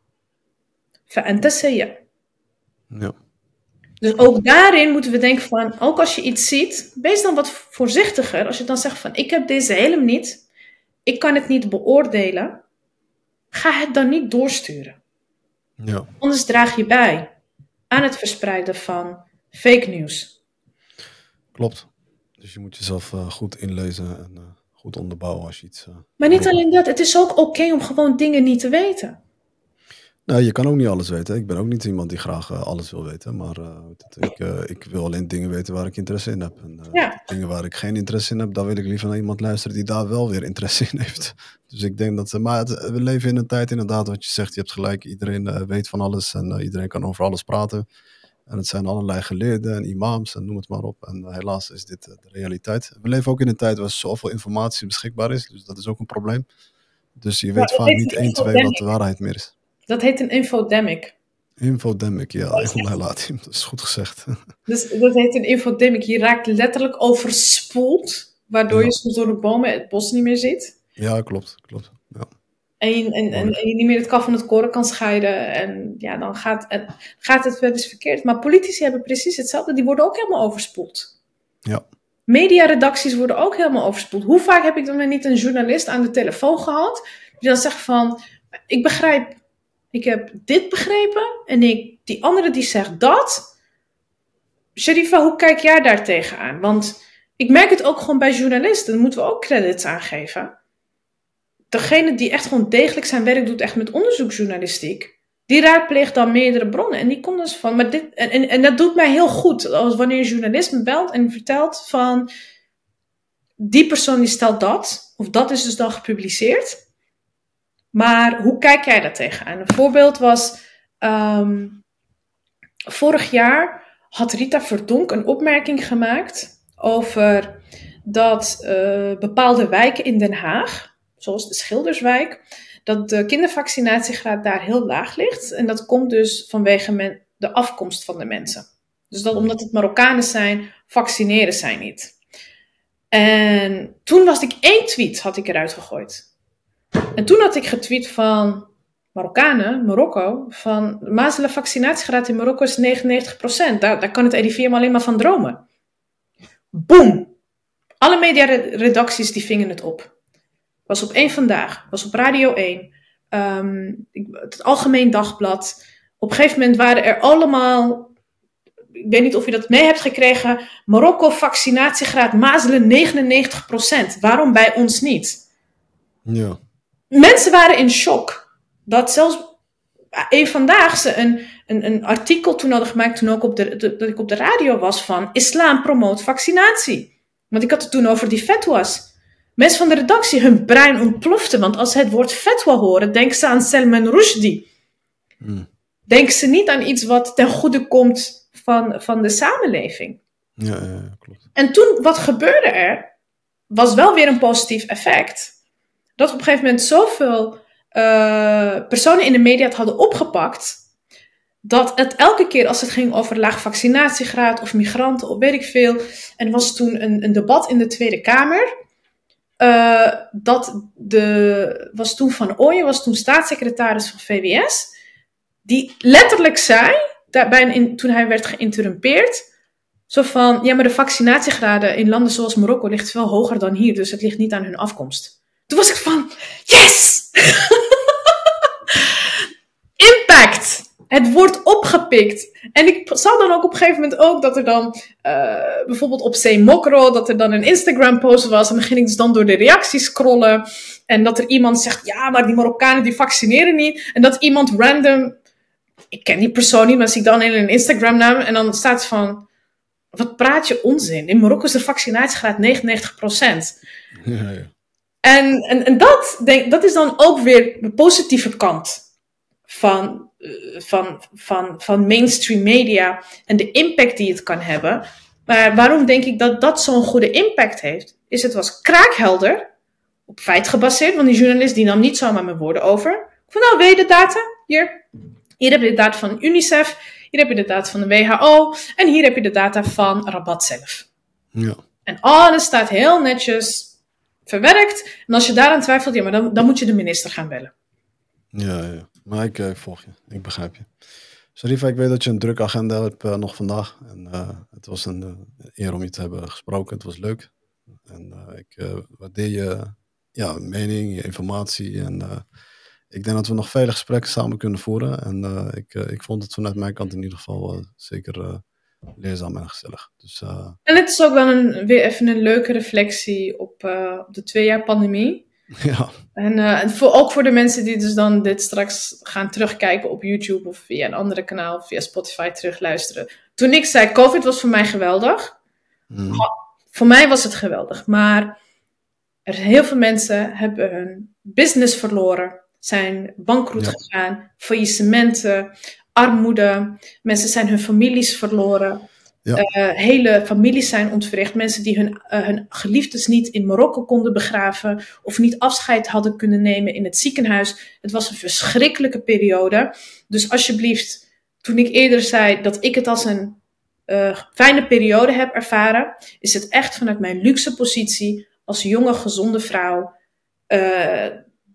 Speaker 2: فأنت سيء.
Speaker 1: Ja.
Speaker 2: Dus ook daarin moeten we denken van, ook als je iets ziet, wees dan wat voorzichtiger. Als je dan zegt van, ik heb deze helm niet, ik kan het niet beoordelen, ga het dan niet doorsturen.
Speaker 1: Ja.
Speaker 2: Anders draag je bij aan het verspreiden van fake news.
Speaker 1: Klopt. Dus je moet jezelf uh, goed inlezen en uh, goed onderbouwen als je iets... Uh,
Speaker 2: maar niet alleen dat, het is ook oké okay om gewoon dingen niet te weten.
Speaker 1: Nou, je kan ook niet alles weten. Ik ben ook niet iemand die graag uh, alles wil weten. Maar uh, ik, uh, ik wil alleen dingen weten waar ik interesse in heb. En uh,
Speaker 2: ja.
Speaker 1: dingen waar ik geen interesse in heb, daar wil ik liever naar iemand luisteren die daar wel weer interesse in heeft. Dus ik denk dat... Uh, maar het, we leven in een tijd inderdaad, wat je zegt, je hebt gelijk. Iedereen uh, weet van alles en uh, iedereen kan over alles praten. En het zijn allerlei geleerden en imams en noem het maar op. En uh, helaas is dit uh, de realiteit. We leven ook in een tijd waar zoveel informatie beschikbaar is. Dus dat is ook een probleem. Dus je weet vaak niet één, twee wat de waarheid meer is.
Speaker 2: Dat heet een infodemic.
Speaker 1: Infodemic, ja, helaas. Dat is goed gezegd.
Speaker 2: Dus dat heet een infodemic. Je raakt letterlijk overspoeld, waardoor ja. je soms door de bomen het bos niet meer ziet.
Speaker 1: Ja, klopt, klopt. Ja.
Speaker 2: En, je, en, en, en je niet meer het kaf van het koren kan scheiden. En ja, dan gaat het, gaat het wel eens verkeerd. Maar politici hebben precies hetzelfde. Die worden ook helemaal overspoeld.
Speaker 1: Ja.
Speaker 2: Mediaredacties worden ook helemaal overspoeld. Hoe vaak heb ik dan niet een journalist aan de telefoon gehad, die dan zegt van, ik begrijp, ik heb dit begrepen en ik, die andere die zegt dat. Sharifa, hoe kijk jij daar tegenaan? Want ik merk het ook gewoon bij journalisten, daar moeten we ook credits aan geven. Degene die echt gewoon degelijk zijn werk doet, echt met onderzoeksjournalistiek, die raadpleegt dan meerdere bronnen. En die komt dus van, maar dit, en, en, en dat doet mij heel goed. Als wanneer een journalist me belt en vertelt van, die persoon die stelt dat, of dat is dus dan gepubliceerd. Maar hoe kijk jij daar tegenaan? Een voorbeeld was, um, vorig jaar had Rita Verdonk een opmerking gemaakt over dat uh, bepaalde wijken in Den Haag, zoals de Schilderswijk, dat de kindervaccinatiegraad daar heel laag ligt. En dat komt dus vanwege men, de afkomst van de mensen. Dus dat omdat het Marokkanen zijn, vaccineren zij niet. En toen was ik één tweet had ik eruit gegooid. En toen had ik getweet van Marokkanen, Marokko, van de mazelenvaccinatiegraad in Marokko is negenennegentig procent. Daar, daar kan het R I V M alleen maar van dromen. Boom! Alle mediaredacties die vingen het op. Was op één Vandaag, was op Radio één, um, het Algemeen Dagblad. Op een gegeven moment waren er allemaal, ik weet niet of je dat mee hebt gekregen, Marokko vaccinatiegraad mazelen negenennegentig procent. Waarom bij ons niet?
Speaker 1: Ja.
Speaker 2: Mensen waren in shock. Dat zelfs één Vandaag ze een, een, een artikel toen hadden gemaakt, toen ook op de, de, dat ik op de radio was, van islam promoot vaccinatie. Want ik had het toen over die fatwas. Mensen van de redactie, hun brein ontplofte. Want als ze het woord fatwa horen, denken ze aan Salman Rushdie. Hmm. Denken ze niet aan iets wat ten goede komt van, van de samenleving.
Speaker 1: Ja, ja, klopt.
Speaker 2: En toen, wat gebeurde er? Was wel weer een positief effect. Dat op een gegeven moment zoveel uh, personen in de media het hadden opgepakt, dat het elke keer als het ging over laag vaccinatiegraad of migranten of weet ik veel, en er was toen een, een debat in de Tweede Kamer, uh, dat de, was toen Van Ooyen, was toen staatssecretaris van V W S, die letterlijk zei, daarbij een, toen hij werd geïnterrumpeerd, zo van, ja, maar de vaccinatiegraden in landen zoals Marokko ligt veel hoger dan hier, dus het ligt niet aan hun afkomst. Toen was ik van, yes! Impact! Het wordt opgepikt. En ik zag dan ook op een gegeven moment ook dat er dan, uh, bijvoorbeeld op C Mokro, dat er dan een Instagram post was. En dan ging ik dus dan door de reacties scrollen. En dat er iemand zegt, ja, maar die Marokkanen die vaccineren niet. En dat iemand random, ik ken die persoon niet, maar zie ik dan in een Instagram naam. En dan staat het van, wat praat je onzin? In Marokko is de vaccinatiegraad negenennegentig procent. Ja, ja. En, en, en dat, denk, dat is dan ook weer de positieve kant van, van, van, van mainstream media en de impact die het kan hebben. Maar waarom denk ik dat dat zo'n goede impact heeft? Is het was kraakhelder, op feit gebaseerd, want die journalist die nam niet zomaar mijn woorden over. Van nou, weet je de data? Hier. Hier heb je de data van UNICEF, hier heb je de data van de W H O en hier heb je de data van Rabat zelf.
Speaker 1: Ja.
Speaker 2: En alles staat heel netjes verwerkt. En als je daaraan twijfelt, ja, maar dan, dan moet je de minister gaan bellen.
Speaker 1: Ja, ja. Maar ik uh, volg je. Ik begrijp je. Sharifa, ik weet dat je een drukke agenda hebt uh, nog vandaag. En uh, het was een uh, eer om je te hebben gesproken. Het was leuk. En uh, ik uh, waardeer je ja, mening, je informatie. En uh, ik denk dat we nog vele gesprekken samen kunnen voeren. En uh, ik, uh, ik vond het vanuit mijn kant in ieder geval uh, zeker uh, leerzaam en gezellig. Dus, uh,
Speaker 2: en het is ook wel een, weer even een leuke reflectie op, uh, op de twee jaar pandemie.
Speaker 1: Ja.
Speaker 2: En, uh, en voor, ook voor de mensen die dus dan dit straks gaan terugkijken op YouTube of via een andere kanaal, via Spotify terugluisteren. Toen ik zei, COVID was voor mij geweldig. Mm. Ha, voor mij was het geweldig. Maar er heel veel mensen hebben hun business verloren, zijn bankroet ja. gegaan, faillissementen, armoede. Mensen zijn hun families verloren. Ja. Uh, hele families zijn ontwricht. Mensen die hun, uh, hun geliefdes niet in Marokko konden begraven of niet afscheid hadden kunnen nemen in het ziekenhuis. Het was een verschrikkelijke periode. Dus alsjeblieft, toen ik eerder zei dat ik het als een uh, fijne periode heb ervaren, is het echt vanuit mijn luxe positie als jonge, gezonde vrouw uh,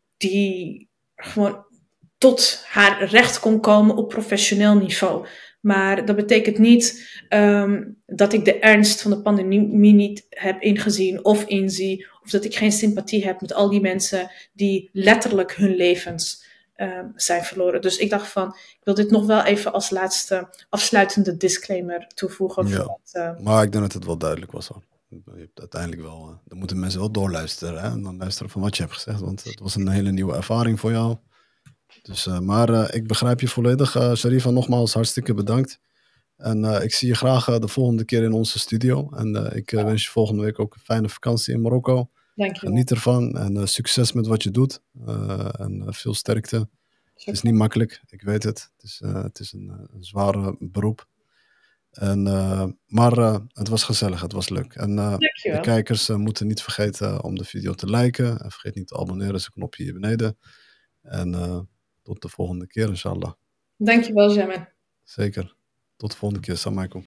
Speaker 2: die gewoon tot haar recht kon komen op professioneel niveau. Maar dat betekent niet um, dat ik de ernst van de pandemie niet heb ingezien of inzie. Of dat ik geen sympathie heb met al die mensen die letterlijk hun levens um, zijn verloren. Dus ik dacht van, ik wil dit nog wel even als laatste afsluitende disclaimer toevoegen.
Speaker 1: Ja,
Speaker 2: dat, uh,
Speaker 1: maar ik denk dat het wel duidelijk was hoor. Je hebt uiteindelijk wel, uh, dan moeten mensen wel doorluisteren. Hè? En dan luisteren van wat je hebt gezegd. Want het was een hele nieuwe ervaring voor jou. Dus, uh, maar uh, ik begrijp je volledig. Uh, Sharifa, nogmaals hartstikke bedankt. En uh, ik zie je graag uh, de volgende keer in onze studio. En uh, ik uh, wens je volgende week ook een fijne vakantie in Marokko.
Speaker 2: Dank je.
Speaker 1: Geniet ervan en uh, succes met wat je doet. Uh, en uh, veel sterkte. Zeker. Het is niet makkelijk, ik weet het. Het is, uh, het is een, een zware beroep. En, uh, maar uh, het was gezellig, het was leuk. En uh, de kijkers uh, moeten niet vergeten om de video te liken. En vergeet niet te abonneren, is een knopje hier beneden. En uh, tot de volgende keer, inshallah.
Speaker 2: Dankjewel, Jamin.
Speaker 1: Zeker. Tot de volgende keer. Assalamu alaikum.